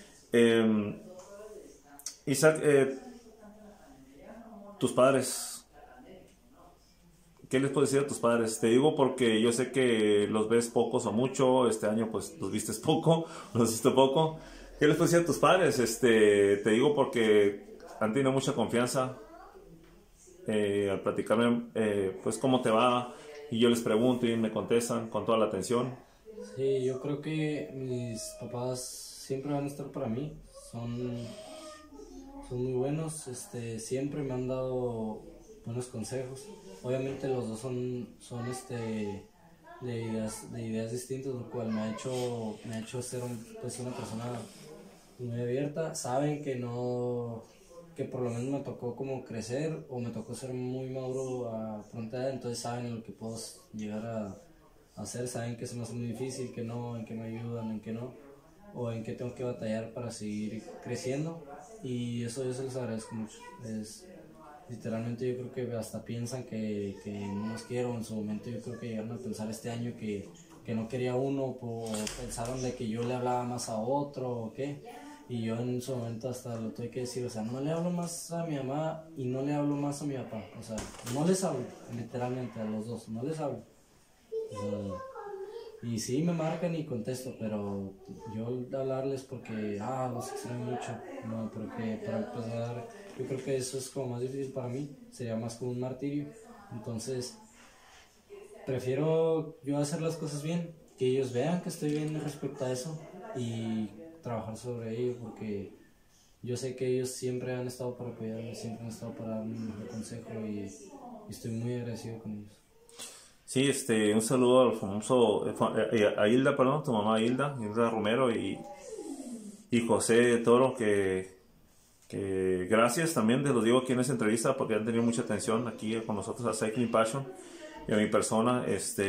Isaac, tus padres, ¿qué les puedes decir a tus padres? Te digo porque yo sé que los ves pocos o mucho, este año pues los vistes poco, los viste poco. ¿Qué les puedes decir a tus padres? Te digo porque han tenido mucha confianza al platicarme pues cómo te va y yo les pregunto y me contestan con toda la atención. Sí, yo creo que mis papás siempre van a estar para mí, son muy buenos, siempre me han dado buenos consejos. Obviamente los dos son de ideas distintas, lo cual me ha hecho ser pues una persona muy abierta. Saben que por lo menos me tocó como crecer o me tocó ser muy maduro a pronta edad, entonces saben en lo que puedo llegar a hacer, saben que se me hace muy difícil, que no, en que me ayudan, en que no, o en que tengo que batallar para seguir creciendo, y eso yo se los agradezco mucho. Literalmente yo creo que hasta piensan que no los quiero. En su momento yo creo que llegaron a pensar este año que no quería uno, o pensaron de que yo le hablaba más a otro o qué. Y yo en su momento hasta lo tuve que decir, o sea, no le hablo más a mi mamá y no le hablo más a mi papá. O sea, no les hablo, literalmente a los dos, no les hablo. O sea, y sí me marcan y contesto, pero yo hablarles porque, los extraño mucho, no, porque para empezar, yo creo que eso es como más difícil para mí, sería más como un martirio. Entonces, prefiero yo hacer las cosas bien, que ellos vean que estoy bien respecto a eso y trabajar sobre ello, porque yo sé que ellos siempre han estado para apoyarme, siempre han estado para darme un mejor consejo y estoy muy agradecido con ellos. Sí, un saludo al famoso, a Hilda, perdón, tu mamá Hilda Romero y José Toro, que gracias también, te lo digo aquí en esta entrevista porque han tenido mucha atención aquí con nosotros a Cycling Passion y a mi persona,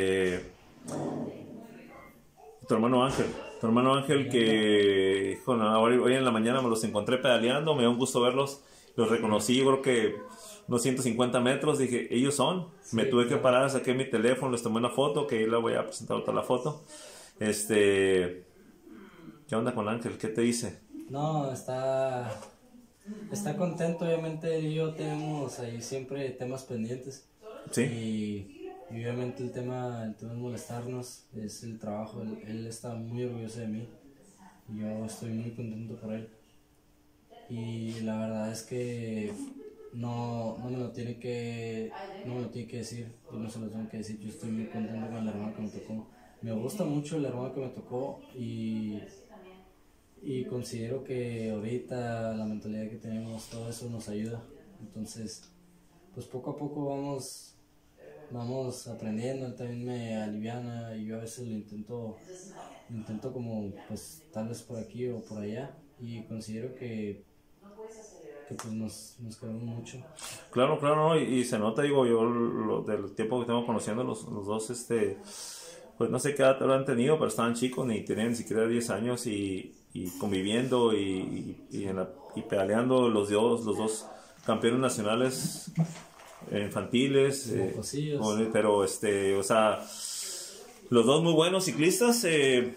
tu hermano Ángel que hoy en la mañana me los encontré pedaleando, me dio un gusto verlos, los reconocí, yo creo que unos 150 metros, dije, ellos son, sí, me tuve que parar, saqué mi teléfono, les tomé una foto, que ahí la voy a presentar otra la foto. ¿Qué onda con Ángel? ¿Qué te dice? No, está contento, obviamente él y yo tenemos ahí siempre temas pendientes. Sí. Y obviamente el tema es molestarnos, es el trabajo, él está muy orgulloso de mí, yo estoy muy contento por él. Y la verdad es que no me lo tiene que decir, yo no se lo tengo que decir, yo estoy muy contento con el hermano que me tocó. Me gusta mucho el hermano que me tocó y considero que ahorita la mentalidad que tenemos, todo eso nos ayuda. Entonces, pues poco a poco vamos aprendiendo, él también me aliviana y yo a veces lo intento como pues tal vez por aquí o por allá, y considero que pues nos queremos mucho. Claro, ¿no? Y se nota, digo, yo del tiempo que tengo conociendo los dos, pues no sé qué edad habrán tenido, pero estaban chicos, ni tenían ni siquiera 10 años y conviviendo y pedaleando los dos campeones nacionales infantiles, pero o sea, los dos muy buenos ciclistas.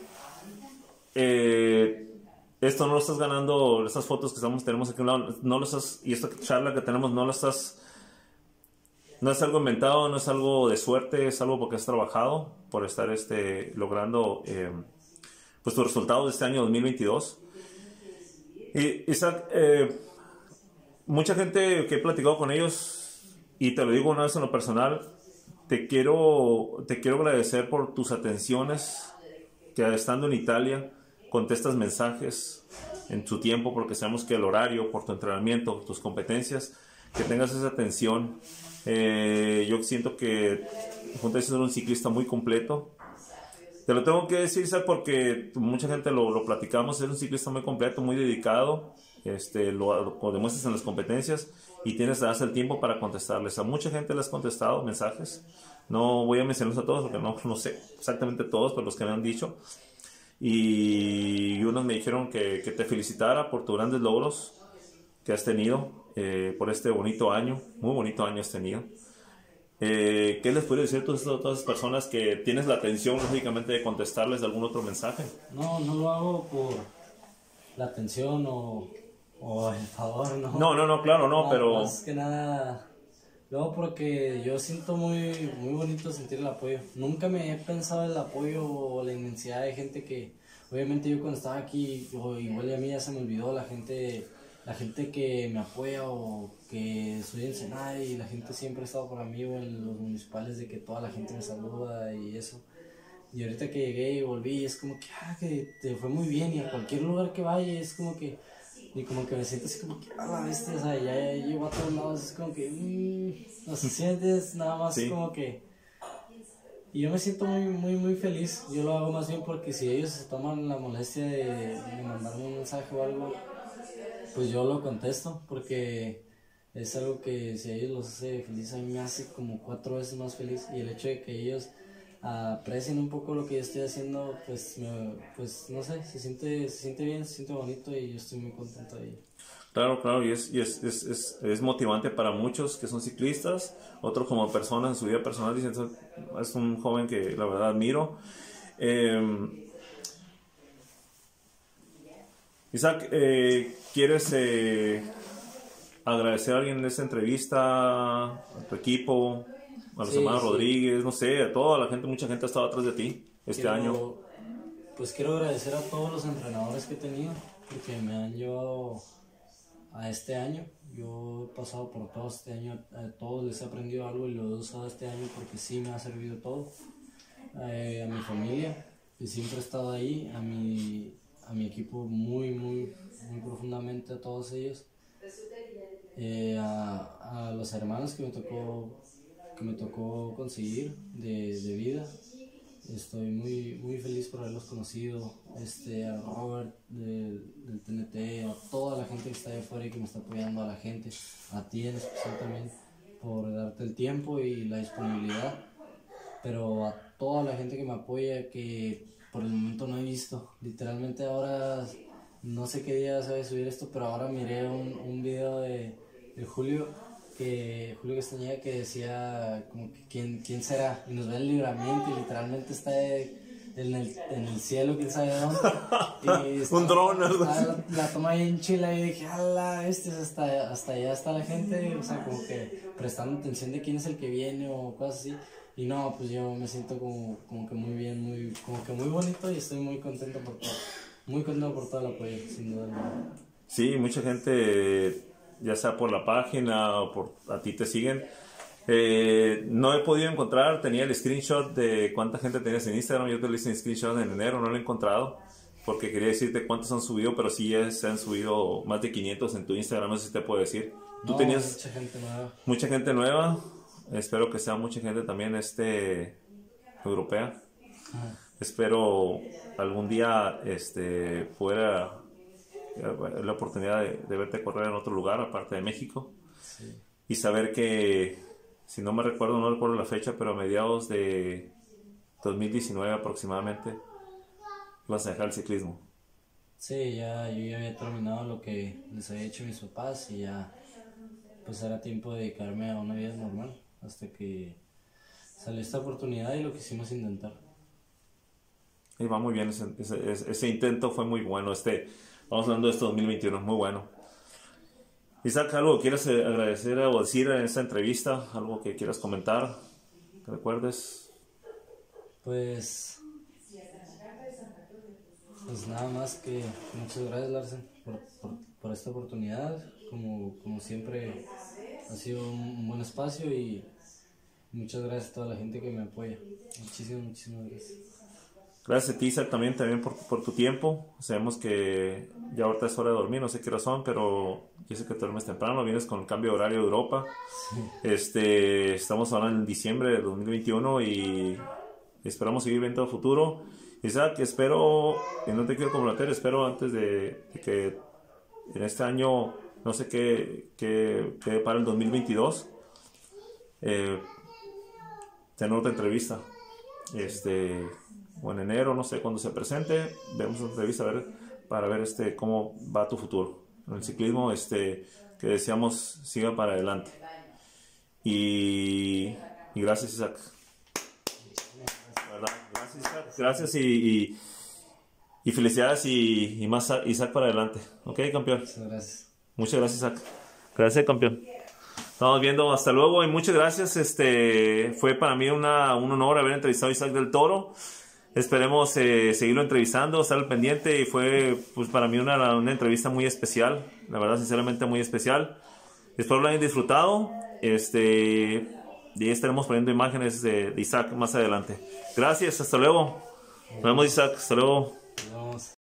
Esto no lo estás ganando, estas fotos que tenemos aquí a un lado, no lo estás, y esta charla que tenemos no es algo inventado, no es algo de suerte, es algo porque has trabajado por estar logrando pues tus resultados de este año 2022. Y Isaac, mucha gente que he platicado con ellos, y te lo digo una vez en lo personal, te quiero agradecer por tus atenciones, que estando en Italia contestas mensajes en su tiempo, porque sabemos que el horario, por tu entrenamiento, tus competencias, que tengas esa atención. Yo siento que junto a eso eres un ciclista muy completo. Te lo tengo que decir, Isaac, porque mucha gente lo platicamos, eres un ciclista muy completo, muy dedicado, lo demuestras en las competencias y das el tiempo para contestarles. A mucha gente le has contestado mensajes, no voy a mencionarlos a todos porque no sé exactamente todos, pero los que me han dicho. Y unos me dijeron que te felicitara por tus grandes logros que has tenido, por este bonito año, muy bonito año has tenido. ¿Qué les puedes decir a todas esas personas que tienes la atención, lógicamente, de contestarles algún otro mensaje? No lo hago por la atención o el favor, ¿no? No, claro, no, pero... Más que nada, luego porque yo siento muy, muy bonito sentir el apoyo. Nunca me he pensado el apoyo o la inmensidad de gente que, obviamente yo cuando estaba aquí, igual a mí ya se me olvidó la gente que me apoya o que soy Ensenada y la gente siempre ha estado por mí, o en los municipales, de que toda la gente me saluda y eso. Y ahorita que llegué y volví, es como que te fue muy bien, y a cualquier lugar que vaya es como que, y como que me siento así como que, a la bestia, o sea, ya llego a todos lados, es como que, no se sientes nada más, sí. Como que, y yo me siento muy feliz. Yo lo hago más bien porque si ellos se toman la molestia de mandarme un mensaje o algo, pues yo lo contesto, porque es algo que si a ellos los hace feliz, a mí me hace como 4 veces más feliz. Y el hecho de que ellos aprecien un poco lo que yo estoy haciendo, pues no sé, se siente bien, se siente bonito, y yo estoy muy contento de ello. Claro, y es motivante para muchos que son ciclistas, otros como personas en su vida personal dicen, es un joven que la verdad admiro. Isaac, ¿quieres agradecer a alguien de esta entrevista, a tu equipo, a los hermanos Rodríguez, no sé, a toda la gente? Mucha gente ha estado atrás de ti este año. Pues quiero agradecer a todos los entrenadores que he tenido, porque me han llevado a este año. Yo he pasado por todo este año, a todos les he aprendido algo y lo he usado este año porque sí me ha servido todo. A mi familia, que siempre ha estado ahí, a mi equipo muy profundamente, a todos ellos, a los hermanos que me tocó conseguir de vida. Estoy muy feliz por haberlos conocido, a Robert del TNT, a toda la gente que está ahí afuera y que me está apoyando, a la gente, a ti en especial también, por darte el tiempo y la disponibilidad, pero a toda la gente que me apoya, que por el momento no he visto. Literalmente ahora, no sé qué día se va a subir esto, pero ahora miré un video de Julio Castañeda, que decía como que quién será, y nos ve el libramiento y literalmente está en el cielo, quién sabe dónde. Un dron, algo así. La toma ahí en Chile y dije, ala, hasta allá está la gente, o sea, como que prestando atención de quién es el que viene o cosas así. Y no, pues yo me siento como que muy bien, como que muy bonito, y estoy muy contento por todo el apoyo, sin duda. Sí, mucha gente, ya sea por la página o por a ti te siguen. No he podido encontrar, tenía el screenshot de cuánta gente tenías en Instagram. Yo te lo hice en screenshot en enero, no lo he encontrado porque quería decirte cuántos han subido, pero sí ya se han subido más de 500 en tu Instagram, no sé si te puedo decir. Tú tenías mucha gente nueva. Mucha gente nueva, espero que sea mucha gente también europea. Espero algún día pueda la oportunidad de verte correr en otro lugar aparte de México. Sí. Y saber que, si no recuerdo la fecha, pero a mediados de 2019 aproximadamente vas a dejar el ciclismo. Sí, yo ya había terminado lo que les había hecho mis papás, y ya pues era tiempo de dedicarme a una vida normal, hasta que salió esta oportunidad y lo quisimos intentar. Y va muy bien, ese intento fue muy bueno. Vamos hablando de 2021, muy bueno. Isaac, ¿algo que quieras agradecer o decir en esta entrevista? ¿Algo que quieras comentar? ¿Que recuerdes? Pues nada más que muchas gracias, Larsen, por esta oportunidad. Como siempre ha sido un buen espacio, y Muchas gracias a toda la gente que me apoya. Muchísimas gracias. Gracias a ti, Isaac, también por tu tiempo. Sabemos que ya ahorita es hora de dormir, no sé qué razón, pero yo sé que te duermes temprano, vienes con el cambio de horario de Europa. Estamos ahora en diciembre de 2021 y esperamos seguir viendo el futuro. Isaac, espero, y no te quiero comprometer, espero antes de que en este año, no sé qué para el 2022, tener otra entrevista. O en enero, no sé, cuando se presente, vemos una entrevista para ver cómo va tu futuro en el ciclismo, que deseamos siga para adelante. Y gracias, Isaac. ¿Verdad? Gracias, Isaac. Gracias y felicidades y más, Isaac, para adelante. ¿Ok, campeón? Muchas gracias. Muchas gracias, Isaac. Gracias, campeón. Estamos viendo, hasta luego y muchas gracias. Fue para mí un honor haber entrevistado a Isaac del Toro. Esperemos seguirlo entrevistando, estar al pendiente, y fue pues para mí una entrevista muy especial, la verdad, sinceramente muy especial. Espero lo hayan disfrutado, y estaremos poniendo imágenes de Isaac más adelante. Gracias, hasta luego. Nos vemos, Isaac, hasta luego. Nos vemos.